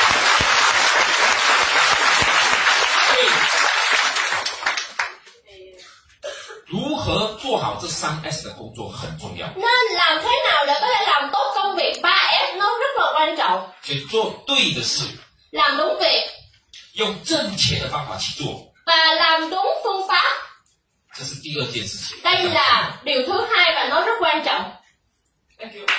如何做好这三 S 的工作很重要， Nên làm thế nào để có thể làm tốt công việc ba S nó rất là quan trọng. 所以做对的事， Làm đúng việc 用正确的方法去做， và làm đúng phương pháp. 这是第二件事情。 Đây là điều thứ hai và nó rất quan trọng. Thank you.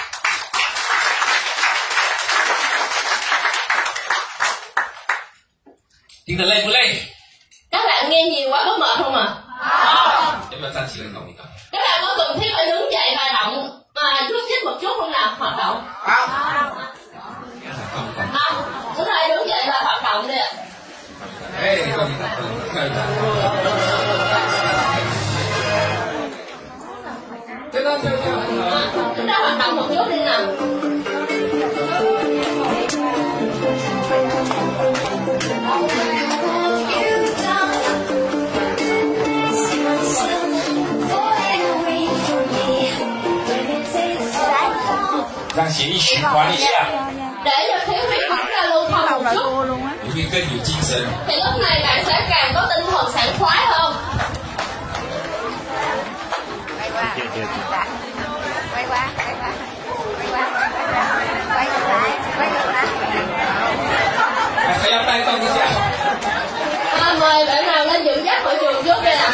听得累不累？ Các bạn nghe nhiều quá có mệt không ạ? À? 要不要站起来动一动？ Các bạn có cần thiết phải đứng dậy và động mà chút chích một chút không nào hoạt động? 好， Không, đúng rồi, đứng dậy và hoạt động đi ạ. 哎，动一动，跳一跳。跳跳跳跳。 À, chúng ta hoạt động một chút đi nào. 让血液循环一下， Để cho khí huyết chúng ta lưu thông một chút, 你会更有精神。 thì lúc này bạn sẽ càng có tinh thần sảng khoái hơn. Quay qua, quay qua, quay qua, quay qua, quay ngược lại, quay ngược lại. 还要带动一下。 À, mời bạn nào lên dẫn dắt hội trường trước đây ạ.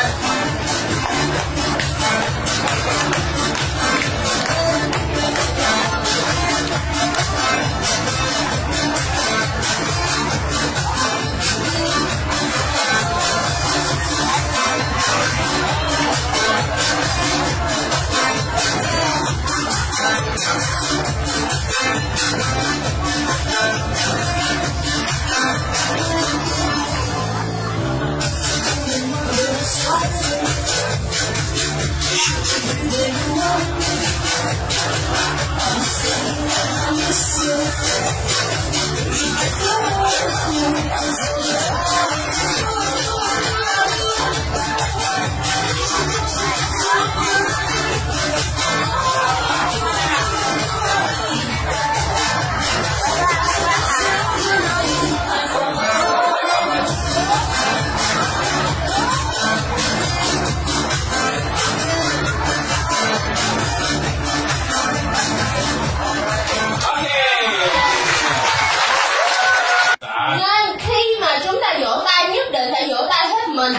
Nên khi mà chúng ta vỗ tay nhất định phải vỗ tay hết mình.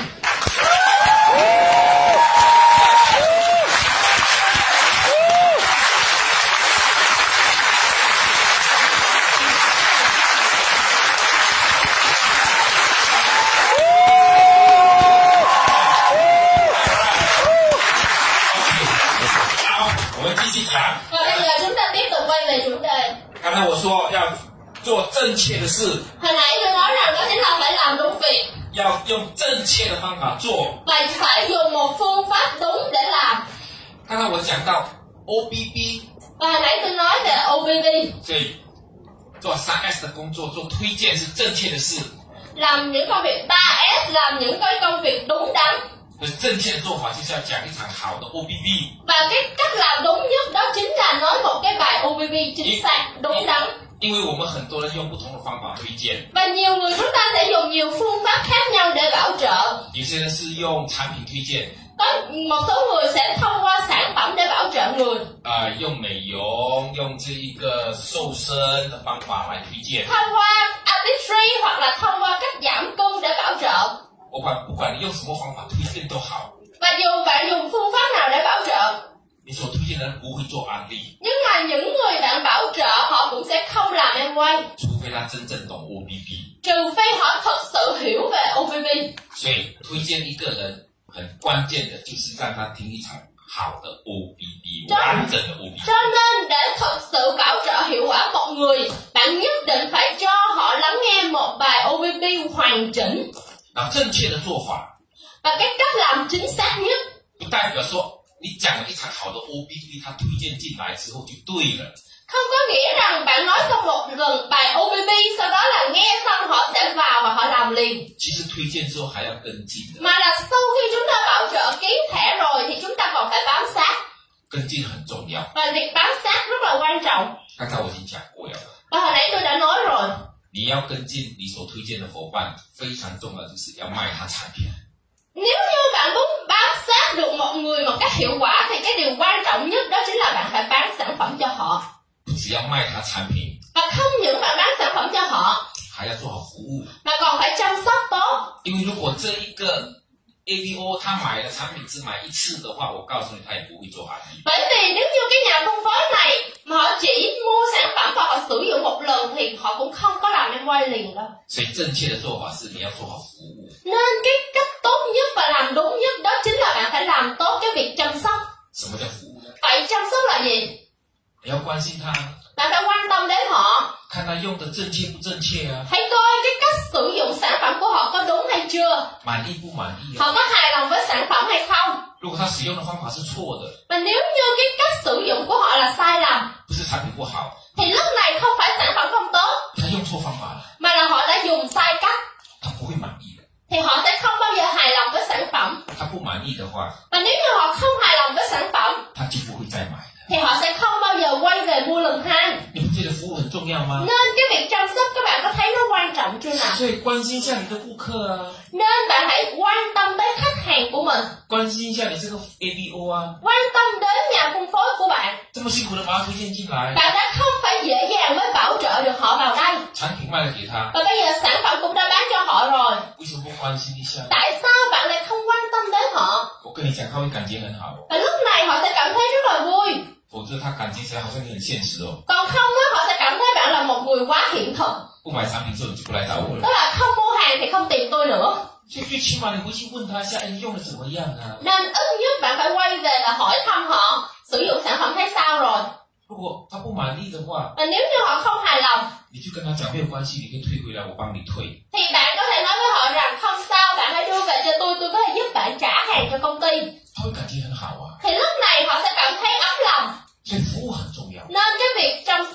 Và bây giờ chúng ta tiếp tục quay về chủ đề. 刚才我说要做正确的事， Hồi nãy tôi nói rằng đó chính là phải làm đúng việc, 要用正确的方法做。 và phải dùng một phương pháp đúng để làm. 刚才我讲到 O B B， Và hồi nãy tôi nói về O B B, 所以做三 S 的工作，做推荐是正确的事。 làm những công việc ba S, làm những cái công việc đúng đắn. 可是正确的做法就是要讲一场好的 O B B。 Và cái cách làm đúng nhất đó chính là nói một cái bài O B B chính xác, đúng đắn. 因为我们很多人用不同的方法推荐， Và nhiều người chúng ta sẽ dùng nhiều phương pháp khác nhau để bảo trợ. 有些人是用产品推荐， Có một số người sẽ thông qua sản phẩm để bảo trợ người, 啊、用美容，用这一个瘦身的方法来推荐。 thông qua artistry hoặc là thông qua cách giảm cân để bảo trợ. 不管不管你用什么方法推荐都好， Và dù bạn dùng phương pháp nào để bảo trợ, 你所推荐的人不会做安利， nhưng mà những người bạn bảo trợ họ cũng sẽ không làm em quay, 除非他真正懂 O B B。 trừ phi họ thật sự hiểu về O B B. 所以推荐一个人很关键的就是让他听一场好的 O B B， 完整的 O B B。 Cho nên để thật sự bảo trợ hiệu quả một người, bạn nhất định phải cho họ lắng nghe một bài O B B hoàn chỉnh. 那正确的做法， Và cái cách làm chính xác nhất 不代表说你讲了一场好的 O B B， 他推荐进来之后就对了。 không có nghĩa rằng bạn nói xong một lần bài O B B, sau đó là nghe xong họ sẽ vào và họ làm liền. 其实推荐之后还要跟进的， Mà là sau khi chúng ta bảo trợ ký thẻ rồi thì chúng ta còn phải bám sát. 跟进很重要。 Và việc bám sát rất là quan trọng. 刚才我已经讲过了， Và hồi nãy tôi đã nói rồi, 你要跟进你所推荐的伙伴，非常重要就是要卖他产品。 nếu như bạn muốn bám sát được một người một cách hiệu quả thì cái điều quan trọng nhất đó chính là bạn phải bán sản phẩm cho họ. 不只要卖他产品， Và không những phải bán sản phẩm cho họ 还要做好服务。 mà còn phải chăm sóc tốt. 因为如果这一个 A V O 他买的产品只买一次的话，我告诉你，他也不会做安利。 Bởi vì nếu như cái nhà phân phối này mà họ chỉ mua sản phẩm và họ sử dụng một lần thì họ cũng không có làm em quay liền đâu. 所以正确的做法是你要做好服务。 Nên cái cách tốt nhất và làm đúng nhất đó chính là bạn phải làm tốt cái việc chăm sóc. 什么叫服务呢？ Vậy chăm sóc là gì? 你要关心他， Bạn phải quan tâm đến họ, 看他用的正确不正确啊， hãy coi cái cách sử dụng sản phẩm của họ có đúng hay chưa, 满意不满意啊？ họ có hài lòng với sản phẩm hay không. 如果他使用的方法是错的， Và nếu như cái cách sử dụng của họ là sai lầm 不是产品不好， thì lúc này không phải sản phẩm không tốt 他用错方法了， mà là họ đã dùng sai cách, 他不会满意的。 thì họ sẽ không bao giờ hài lòng với sản phẩm. 他不满意的话， Và nếu như họ không hài lòng với sản phẩm 他就不会再买的。 thì họ sẽ không bao giờ quay về mua lần hai. 你不觉得服务很重要吗？ Nên cái việc chăm sóc các bạn có thấy nó quan trọng chưa nào? 所以关心一下你的顾客啊， Nên bạn hãy quan tâm đến khách hàng của mình, 关心一下你这个 A V O 啊， quan tâm đến nhà phân phối của bạn. 这么辛苦的把他推荐进来， Bạn đã không phải dễ dàng mới bảo trợ được họ vào đây, 产品卖了给他， và bây giờ sản phẩm cũng đã bán cho họ rồi. 为什么不关心一下？ Tại sao bạn lại không quan tâm đến họ? 我跟你讲，他会感觉很好， Và lúc này họ sẽ cảm thấy rất là vui. 否则他感觉起来好像你很现实哦。 Còn không á, họ sẽ cảm thấy bạn là một người quá hiện thực. 不买产品之后你就不来找我 Tức 了， là không mua hàng thì không tìm tôi nữa. 所以最起码你回去问他一下，哎，你用的怎么样啊？ Nên ít nhất bạn phải quay về và hỏi thăm họ sử dụng sản phẩm thấy sao rồi. 如果他不满意的话， Và nếu như họ không hài lòng 你就跟他讲没有关系，你可以退回来，我帮你退。 thì bạn có thể nói với họ rằng không sao, bạn hãy đưa về cho tôi, tôi có thể giúp bạn trả hàng cho công ty. 他会感觉很好啊， Thì lúc này họ sẽ cảm thấy ấm lòng. 所以服务很重要。 Nên cái việc chăm sóc rất là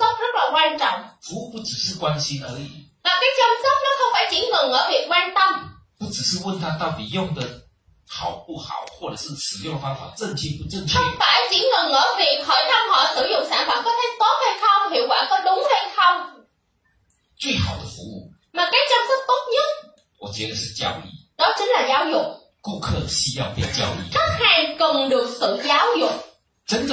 là quan trọng. 服务不只是关心而已， Và cái chăm sóc nó không phải chỉ ngừng ở việc quan tâm. 不只是问他到底用的好不好，或者是使用方法正确不正确。 Không phải chỉ ngừng ở việc hỏi thăm họ sử dụng sản phẩm có thấy tốt hay không, hiệu quả có đúng hay không. 最好的服务， Mà cái chăm sóc tốt nhất 我觉得是教育。 đó chính là giáo dục. 顾客需要被教育， Khách hàng cần được sự giáo dục. 真的。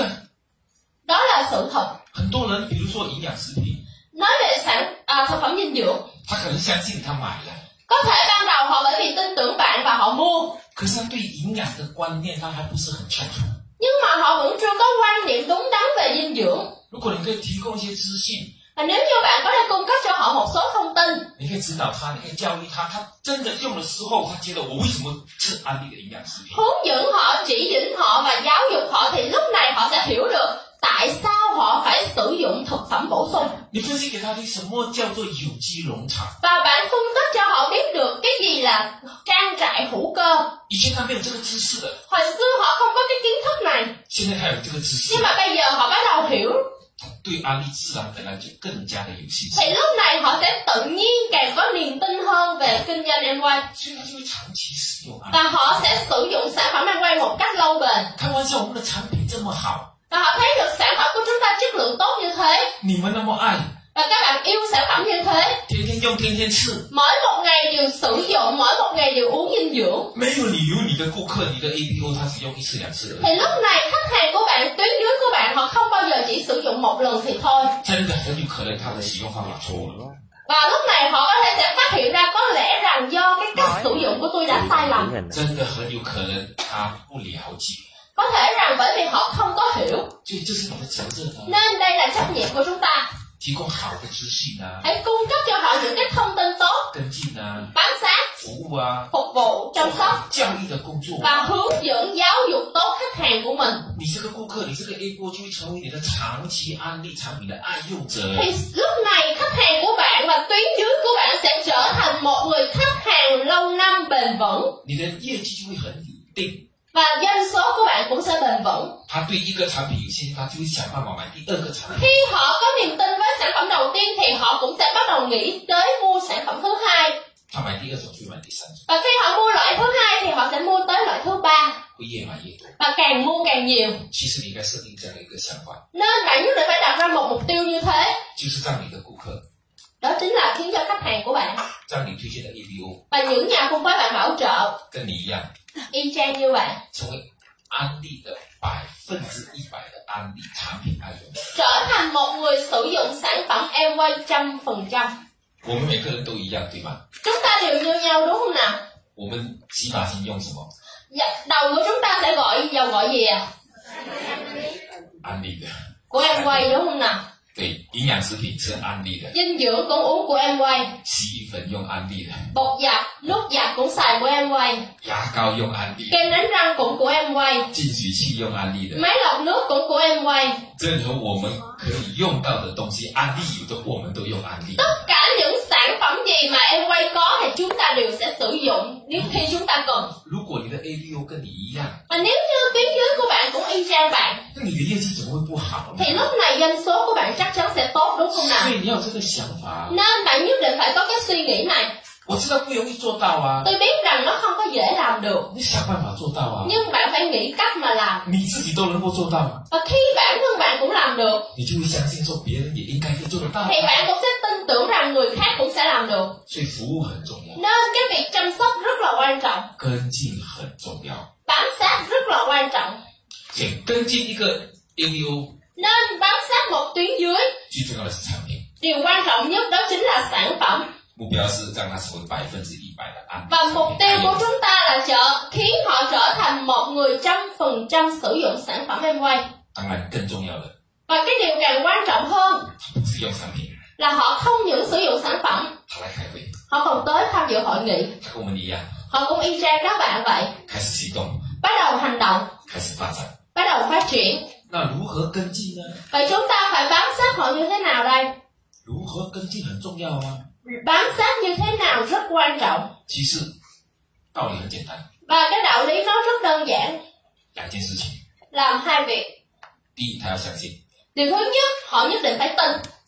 Đó là sự thật. 很多人，比如说营养食品， Nói về sản à, thực phẩm dinh dưỡng, 他可能相信他买了， có thể ban đầu họ bởi vì tin tưởng bạn và họ mua, 可是他对营养的观念他还不是很清楚。 nhưng mà họ vẫn chưa có quan niệm đúng đắn về dinh dưỡng. 如果你可以提供一些资讯， Và nếu như bạn có thể cung cấp cho họ một số thông tin, 你可以指导他，你可以教育他，他真的用了之后，他觉得我为什么吃安利的营养食品？ hướng dẫn họ, chỉ dẫn họ và giáo dục họ thì lúc này họ sẽ hiểu được tại sao họ phải sử dụng thực phẩm bổ sung. 你分析给他听什么叫做有机农场？ Và bạn phân tích cho họ biết được cái gì là trang trại hữu cơ. 以前他没有这个知识的， Hồi xưa họ không có cái kiến thức này, 现在他有这个知识 nhưng，mà bây giờ họ bắt đầu hiểu. 对安利自然而然就更加的有信心， Thì lúc này họ sẽ tự nhiên càng có niềm tin hơn về kinh doanh Amway. 所以他就会长期使用安利。 Và họ sẽ sử dụng sản phẩm Amway một cách lâu bền. 开玩笑，我们的产品这么好， Và họ thấy được sản phẩm của chúng ta chất lượng tốt như thế. 你们那么爱， Và các bạn yêu sản phẩm như thế. 天天用，天天吃， Mỗi một ngày đều sử dụng, mỗi một ngày đều uống dinh dưỡng. 没有理由你的顾客、你的 A P O 他只用一次两次而已。 Thì lúc này khách hàng của bạn, tuyến dưới của bạn họ không bao giờ chỉ sử dụng một lần thì thôi. 真的很有可能他的使用方法错了。 Và lúc này họ có thể sẽ phát hiện ra có lẽ rằng do cái cách sử dụng của tôi đã sai lầm. 真的很有可能他不了解， Có thể rằng bởi vì họ không có hiểu. 所以这是你的责任啊， Nên đây là trách nhiệm của chúng ta. 提供好的资讯啊， Hãy cung cấp cho họ những cái thông tin tốt, 跟进啊， bám sát, 服务啊， phục vụ, chăm sóc 教育的工作。 và hướng dẫn giáo dục tốt khách hàng của mình. 你这个顾客，你这个 A P O 就会成为你的长期安利产品的爱用者。 Thì lúc này khách hàng của bạn và tuyến dưới của bạn sẽ trở thành một người khách hàng lâu năm bền vững. 你的业绩就会很稳定。 Và doanh số của bạn cũng sẽ bền vững. 他对一个产品有兴趣，他就会想办法买第二个产品。 Khi họ có niềm tin với sản phẩm đầu tiên thì họ cũng sẽ bắt đầu nghĩ tới mua sản phẩm thứ hai. 他买第二种就会买第三种， Và khi họ mua loại thứ hai thì họ sẽ mua tới loại thứ ba. 会越买越多。 Và càng mua càng nhiều. 其实你应该设定这样的一个想法， Nên bạn nhất định phải đặt ra một mục tiêu như thế. 就是让你的顾客， Đó chính là khiến cho khách hàng của bạn 让你推荐的 A P O và những nhà cung cấp bạn bảo trợ 跟你一样， y chang như bạn, 成为安利的百分之一百的安利产品爱用者。 trở thành một người sử dụng sản phẩm Amway trăm phần trăm. 我们每个人都一样，对吗？ Chúng ta đều như nhau đúng không nào? 我们洗发精用什么？ Dạ, đầu của chúng ta sẽ gọi dầu gọi gì à? 安利的。 Của Amway đúng không nào? 对，营养食品是安利的， Dinh dưỡng cũng uống của Amway, 洗衣粉用安利的， bột giặt, nước giặt cũng xài của Amway, 牙膏用安利的， kem đánh răng cũng của Amway, 净水器用安利的。 máy lọc nước cũng của Amway. 任何我们可以用到的东西，安利有的我们都用安利。 Tất cả những sản phẩm gì mà Amway có thì chúng ta đều sẽ sử dụng nếu khi chúng ta cần. 如果你的 A P O 跟你一样， Và nếu như tuyến dưới của bạn cũng y chang bạn 那你的业绩怎么会不好呢？ thì lúc này doanh số của bạn chắc chắn sẽ tốt đúng không nào? 所以你要有这个想法。 Nên bạn nhất định phải có cái suy nghĩ này. 我知道不容易做到啊， Tôi biết rằng nó không có dễ làm được, 你想办法做到啊， nhưng bạn phải nghĩ cách mà làm. 你自己都能够做到， Và khi bản thân bạn cũng làm được 你就会相信说别人也应该可以做得到。 thì bạn cũng sẽ tin tưởng rằng người khác cũng sẽ làm được. 所以服务很重要， Nên cái việc chăm sóc rất là quan trọng, 跟进很重要。 bám sát rất là quan trọng. 所以跟进一个 A P O Nên bám sát một tuyến dưới, 最重要的是产品， điều quan trọng nhất đó chính là sản phẩm. 目标是让它成为百分之一百的安利 Và 产 mục 品 tiêu 爱 của 用者。 chúng ta là trở, khiến họ trở thành một người trăm phần trăm sử dụng sản phẩm Amway. 当然，更重要的， Và cái điều càng quan trọng hơn 他不只用产品， là họ không những sử dụng sản phẩm, 他来开会， họ còn tới tham dự hội nghị. 他跟我们一样， Họ cũng y chang các bạn vậy, 开始行动， bắt đầu hành động, 开始发展。 bắt đầu phát triển. 那如何跟进呢？ Vậy chúng ta phải bám sát họ như thế nào đây? 如何跟进很重要啊。 Bám sát như thế nào rất quan trọng. 其实道理很简单， Và cái đạo lý nó rất đơn giản, 两件事情。 làm hai việc. 第一，他要相信； Điều thứ nhất, họ nhất định phải tin.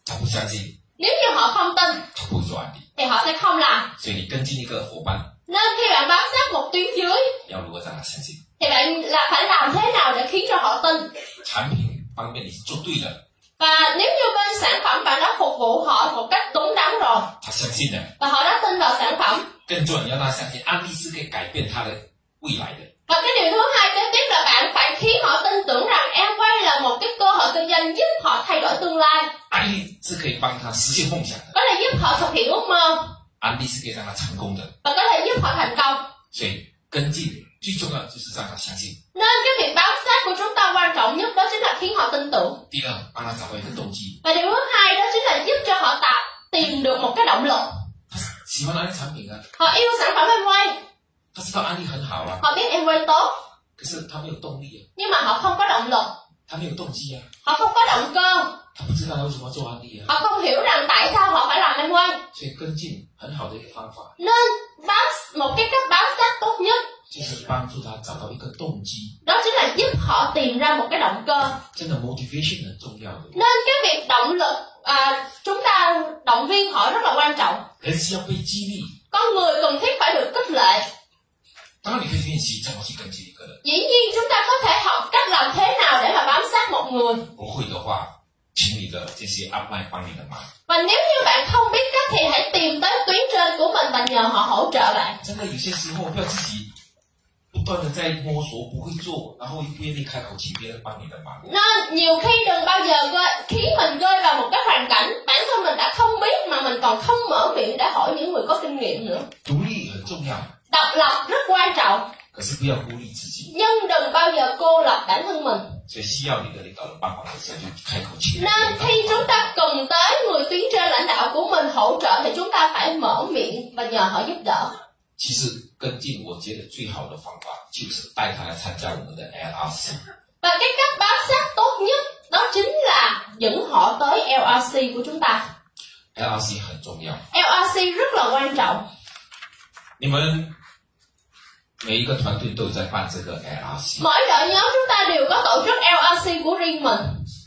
他不相信， Nếu như họ không tin 他不会做安利。 thì họ sẽ không làm. 所以你跟进一个伙伴， Nên khi bạn bám sát một tuyến dưới 要如何让他相信？ thì bạn là phải làm thế nào để khiến cho họ tin. 产品方面你是做对了， Và nếu như bên sản phẩm bạn đã phục vụ họ một cách đúng đắn rồi 他相信了。 và họ đã tin vào sản phẩm. 更重要，你要让他相信安利是可以改变他的未来的。 Và cái điều thứ hai kế tiếp là bạn phải khiến họ tin tưởng rằng Amway là một cái cơ hội kinh doanh giúp họ thay đổi tương lai, 安利是可以帮他实现梦想的， có thể giúp họ thực hiện ước mơ 安利是可以让他成功的。 và có thể giúp họ thành công. 所以跟进最重要的就是让他相信。 Nên cái việc bám sát của chúng ta quan trọng nhất đó chính là khiến họ tin tưởng. 第二，帮他找到一个动机， Và điều thứ hai đó chính là giúp cho họ tạo tìm được một cái động lực. 他喜欢安利产品啊， Họ yêu sản phẩm Amway, 他知道安利很好啊， họ biết Amway tốt, 可是他没有动力啊， nhưng mà họ không có động lực, 他没有动机啊， họ không có động cơ, 他不知道他为什么要做安利啊， họ không hiểu rằng tại sao họ phải làm Amway. 所以跟进很好的一个方法， Nên bám một cái cách bám sát tốt nhất 就是帮助他找到一个动机， đó chính là giúp họ tìm ra một cái động cơ. 真的 motivation 很重要的， Nên cái việc động lực à, chúng ta động viên họ rất là quan trọng. 人是要被激励。 Con người cần thiết phải được khích lệ. 当然你可以练习怎么去跟进一个人， Dĩ nhiên chúng ta có thể học cách làm thế nào để mà bám sát một người. 不会的话，请你的这些 upline 帮你的忙。 Và nếu như bạn không biết cách thì hãy tìm tới tuyến trên của mình và nhờ họ hỗ trợ bạn. 真的有些时候不要自己不断的在摸索，不会做，然后又不愿意开口请别人帮你的忙。 Nên nhiều khi đừng bao giờ gơi- khiến mình rơi vào một cái hoàn cảnh bản thân mình đã không biết mà mình còn không mở miệng để hỏi những người có kinh nghiệm nữa. 独立很重要， Độc lập rất quan trọng, 可是不要孤立自己。 nhưng đừng bao giờ cô lập bản thân mình. 所以需要你的领导人帮忙的时候，就开口请。 Nên khi chúng ta cần tới người tuyến trên lãnh đạo của mình hỗ trợ thì chúng ta phải mở miệng và nhờ họ giúp đỡ. 其实跟进，我觉得最好的方法就是带他来参加我们的 L R C。 Và cái cách bám sát tốt nhất đó chính là dẫn họ tới L R C của chúng ta. L R C 很重要， L R C rất là quan trọng. 你们每一个团队都有在办这个 L R C。 Mỗi đội nhóm chúng ta đều có tổ chức L R C của riêng mình.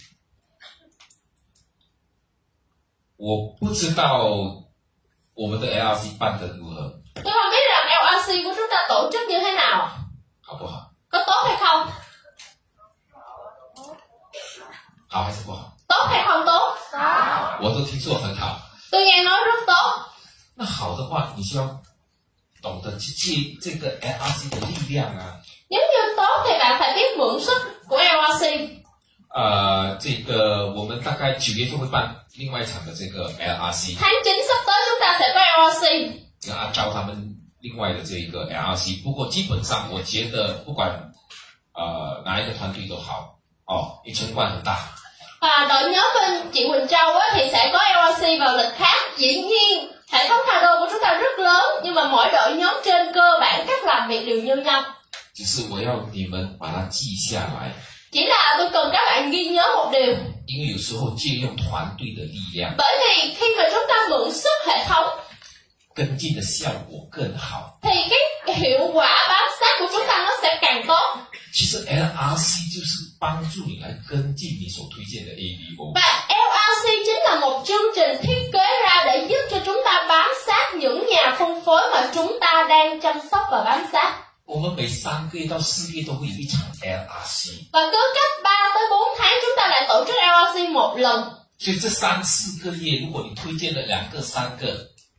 我不知道我们的 L R C 办得如何， Tôi không biết rằng L R C của chúng ta tổ chức như thế nào, 好不好？ có tốt hay không, 好还是不好？ tốt hay không tốt. 我都听说很好。 Tôi nghe nói rất tốt. 那好的话，你就要懂得去借这个 L R C 的力量啊。 Nếu như tốt thì bạn phải biết mượn sức của L R C. 呃，这个我们大概九月份会办另外一场的这个 L R C， Tháng chín sắp tới chúng ta sẽ có L R C. 跟阿招他们另外的这个 L R C。不过基本上我觉得不管呃哪一个团队都好哦，一冲冠很大。 Và đội nhóm bên chị Quỳnh Châu á, thì sẽ có L R C vào lịch khác. Dĩ nhiên hệ thống Hado của chúng ta rất lớn, nhưng mà mỗi đội nhóm trên cơ bản cách làm việc đều như nhau. 只是我要你们把它记下来， Chỉ là tôi cần các bạn ghi nhớ một điều. 因为有时候借用团队的力量， Bởi vì khi mà chúng ta mượn sức hệ thống 跟进的效果更好。 thì cái hiệu quả bám sát của chúng ta nó sẽ càng tốt. 其实 L R C 就是帮助你来跟进你所推荐的 A B O。 Và L R C chính là một chương trình thiết kế ra để giúp cho chúng ta bám sát những nhà phân phối mà chúng ta đang chăm sóc và bám sát. 我们每三个月到四个月都会有一场 L R C， Và cứ cách ba tới bốn tháng chúng ta lại tổ chức L R C một lần. 所以这三四个月，如果你推荐了两个、三个，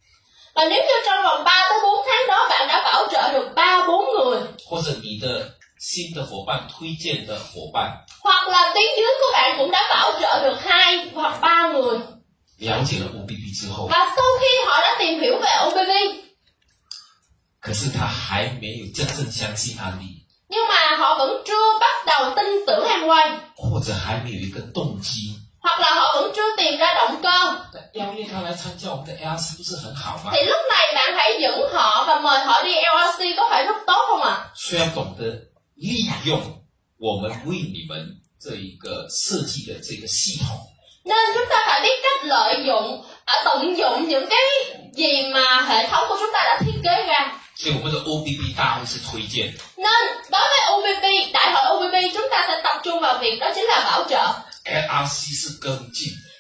Và nếu như trong vòng ba tới bốn tháng đó bạn đã bảo trợ được ba bốn người, 或者你的新的伙伴推荐的伙伴 hoặc là tuyến dưới của bạn cũng đã bảo trợ được hai hoặc ba người, 了解了 O B B 之后， và sau khi họ đã tìm hiểu về O B B 可是他还没有真正相信安利， nhưng mà họ vẫn chưa bắt đầu tin tưởng Amway, 或者还没有一个动机， hoặc là họ vẫn chưa tìm ra động cơ, 邀约他来参加我们的 L R C 不是很好吗？ thì lúc này bạn hãy dẫn họ và mời họ đi L R C có phải rất tốt không ạ? 所以要懂得利用我们为你们这一个设计的这个系统。 Nên chúng ta phải biết cách lợi dụng, à, tận dụng những cái gì mà hệ thống của chúng ta đã thiết kế ra. 所以我们的 O B B 大会是推荐， Nên đối với O B B, đại hội O B B chúng ta sẽ tập trung vào việc đó chính là bảo trợ. L R C 是跟进，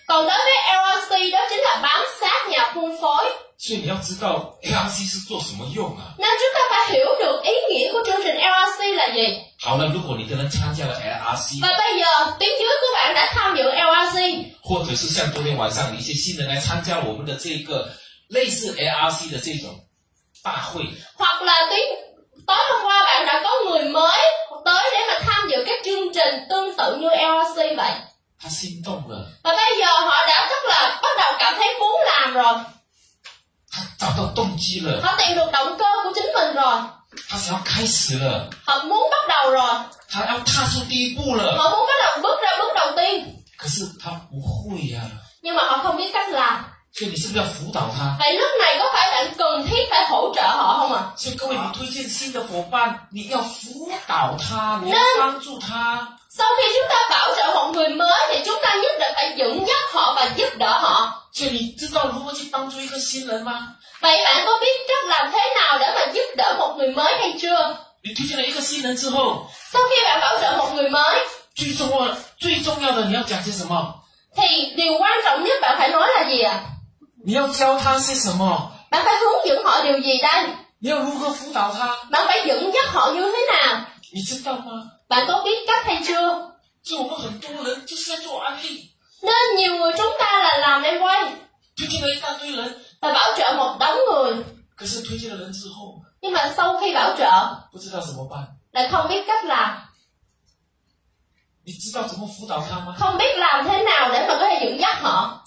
Còn đối với L R C đó chính là bám sát nhà phân phối. 所以你要知道 L R C 是做什么用啊？ Nên chúng ta phải hiểu được ý nghĩa của chương trình L R C là gì. 好了，如果你跟人参加了 L R C， Và bây giờ tuyến dưới của bạn đã tham dự L R C， 或者是像昨天晚上一些新人来参加我们的这个类似 L R C 的这种大会， hoặc là tuyến tối hôm qua bạn đã có người mới tới để mà tham dự các chương trình tương tự như L R C vậy. 他心动了， Và bây giờ họ đã rất là bắt đầu cảm thấy muốn làm rồi. 他找到动机了， Họ tìm được động cơ của chính mình rồi. 他想要开始了， Họ muốn bắt đầu rồi. 他要踏出第一步了。 Họ muốn bắt đầu bước ra bước đầu tiên. 可是他不会呀、啊， Nhưng mà họ không biết cách làm. 所以你是不是要辅导他？ Vậy lúc này có phải bạn cần thiết phải hỗ trợ họ không ạ? 所以各位，你推荐新的伙伴，你要辅导他，你要帮助他。 Sau khi chúng ta bảo trợ một người mới thì chúng ta nhất định phải dẫn dắt họ và giúp đỡ họ. 所以你知道如何去帮助一个新人吗？ Vậy bạn có biết cách làm thế nào để mà giúp đỡ một người mới hay chưa? 你推荐了一个新人之后， Sau khi bạn bảo trợ một người mới 最重要、最重要的你要讲些什么？ thì điều quan trọng nhất bạn phải nói là gì ạ? 你要教他些什么？ Bạn phải hướng dẫn họ điều gì đây? 你要如何辅导他？ Bạn phải dẫn dắt họ như thế nào? 你知道吗？ Bạn có biết cách hay chưa? 所以我们很多人就是在做安利， Nên nhiều người chúng ta là làm em quay 推荐了一大堆人， và bảo trợ một đống người. 可是推荐了人之后， Nhưng mà sau khi bảo trợ 不知道怎么办。 lại không biết cách làm. 你知道怎么辅导他吗？ Không biết làm thế nào để mà có thể dẫn dắt họ.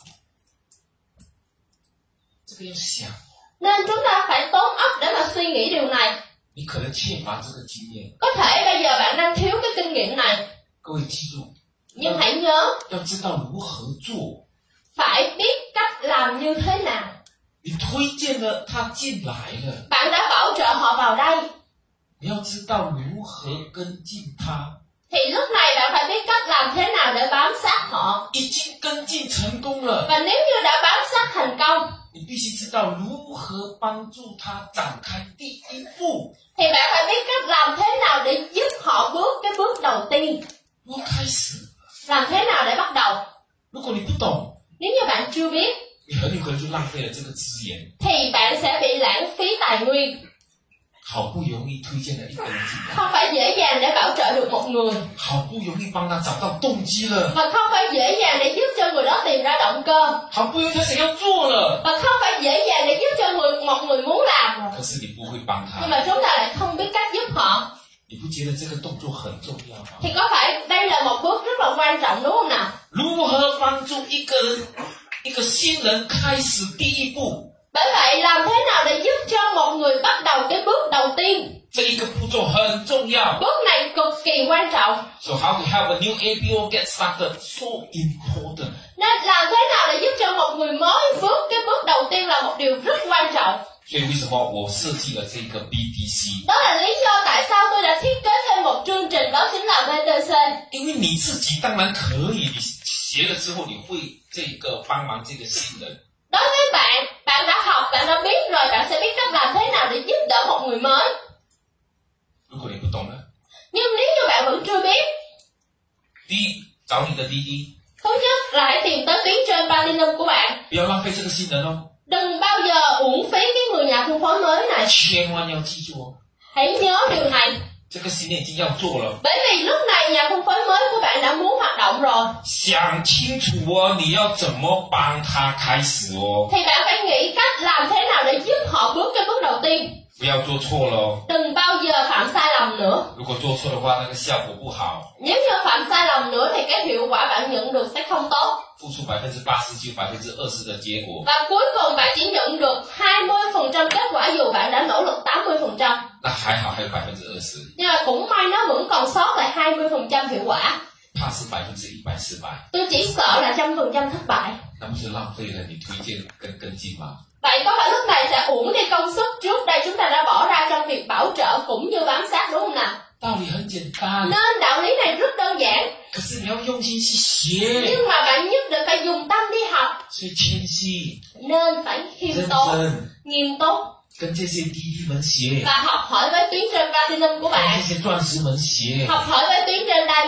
这个要想， Nên chúng ta phải tốn óc để mà suy nghĩ điều này. 你可能缺乏这个经验。 Có thể bây giờ bạn đang thiếu cái kinh nghiệm này. 各位记住， Nhưng hãy nhớ 要知道如何做。 phải biết cách làm như thế nào. 你推荐了他进来了， Bạn đã bảo trợ họ vào đây 你要知道如何跟进他。 thì lúc này bạn phải biết cách làm thế nào để bám sát họ. 已经跟进成功了， Và nếu như đã bám sát thành công 你必须知道如何帮助他展开第一步。 thì bạn phải biết cách làm thế nào để giúp họ bước cái bước đầu tiên. 我开始， Làm thế nào để bắt đầu? 如果你不懂， Nếu như bạn chưa biết 你很有可能就浪费了这个资源。 thì bạn sẽ bị lãng phí tài nguyên. 好不容易推荐了一个人进来， Không phải dễ dàng để bảo trợ được một người. 好不容易帮他找到动机了， Và không phải dễ dàng để giúp cho người đó tìm ra động cơ. 好不容易他想要做了， Và không phải dễ dàng để giúp cho người, một người muốn làm rồi. 可是你不会帮 Nhưng 他， mà chúng ta lại không biết cách giúp họ. 你不觉得这个动作很重要吗？ Thì có phải đây là một bước rất là quan trọng đúng không nào? 如何帮助一个人、一个新人开始第一步？ Bởi vậy làm thế nào để giúp cho một người bắt đầu cái bước đầu tiên? 这一个步骤很重要。 Bước này cực kỳ quan trọng. So how to help a new A B O get started so important. Nên làm thế nào để giúp cho một người mới bước cái bước đầu tiên là một điều rất quan trọng. 所以为什么我设计了这个 B T C？ Đó là lý do tại sao tôi đã thiết kế thêm một chương trình đó chính là B T C. 因为你自己当然可以，你学了之后你会这个帮忙这个新人。 Đối với bạn, bạn đã học, bạn đã biết rồi, bạn sẽ biết cách làm thế nào để giúp đỡ một người mới. 如果你不懂呢？ Nhưng nếu như bạn vẫn chưa biết, 第一，找你的滴滴， thứ nhất là hãy tìm tới tuyến trên Platinum của bạn. 不要浪费这个新人哦， Đừng bao giờ uổng phí cái người nhà phân phối mới này. 千万要记住哦， Hãy nhớ điều này. 这个新人已经要做了， Bởi vì lúc này nhà phân phối mới của bạn đã muốn hoạt động rồi. 想清楚哦，你要怎么帮他开始哦， Thì bạn phải nghĩ cách làm thế nào để giúp họ bước cái bước đầu tiên. 不要做错了哦。 Đừng bao giờ phạm sai lầm nữa. 如果做错的话，那个效果不好， Nếu như phạm sai lầm nữa thì cái hiệu quả bạn nhận được sẽ không tốt. 付出百分之八十就百分之二十的结果， Và cuối cùng bạn chỉ nhận được hai mươi phần trăm kết quả dù bạn đã nỗ lực tám mươi phần trăm. 那还好还有百分之二十， Nhưng mà cũng may nó vẫn còn sót lại hai mươi phần trăm hiệu quả. 怕是百分之一百失败， Tôi chỉ sợ là trăm phần trăm thất bại. 那不是浪费了你推荐跟跟进吗？ Vậy có phải lúc này sẽ uổng đi công sức trước đây chúng ta đã bỏ ra trong việc bảo trợ cũng như bám sát đúng không nào? 道理很简单， Nên đạo lý này rất đơn giản. 可是你要用心去学， Nhưng mà bạn nhất định phải dùng tâm đi học. 所以谦虚、 Nên phải khiêm 认 tốn, 真， nghiêm túc 跟这些弟弟们学， và học hỏi với tuyến trên Platinum của 跟 bạn. 这些钻石们学， Học hỏi với tuyến trên Diamond của bạn.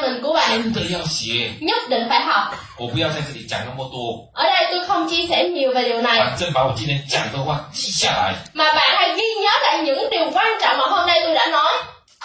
vậy. 真的要学， Nhất định phải học. 我不要在这里讲那么多， Ở đây tôi không chia sẻ nhiều về điều này, 反正把我今天讲的话记下来。 mà bạn hãy ghi nhớ lại những điều quan trọng mà hôm nay tôi đã nói.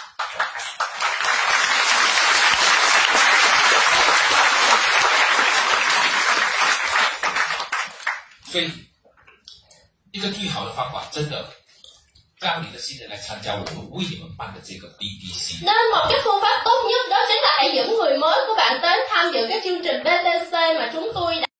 所以，一个最好的方法，真的让你的新人来参加我们为你们办的这个 B D C。 Nên một cái phương pháp tốt nhất đó chính là hãy dẫn người mới của bạn đến tham dự cái chương trình B T C mà chúng tôi đã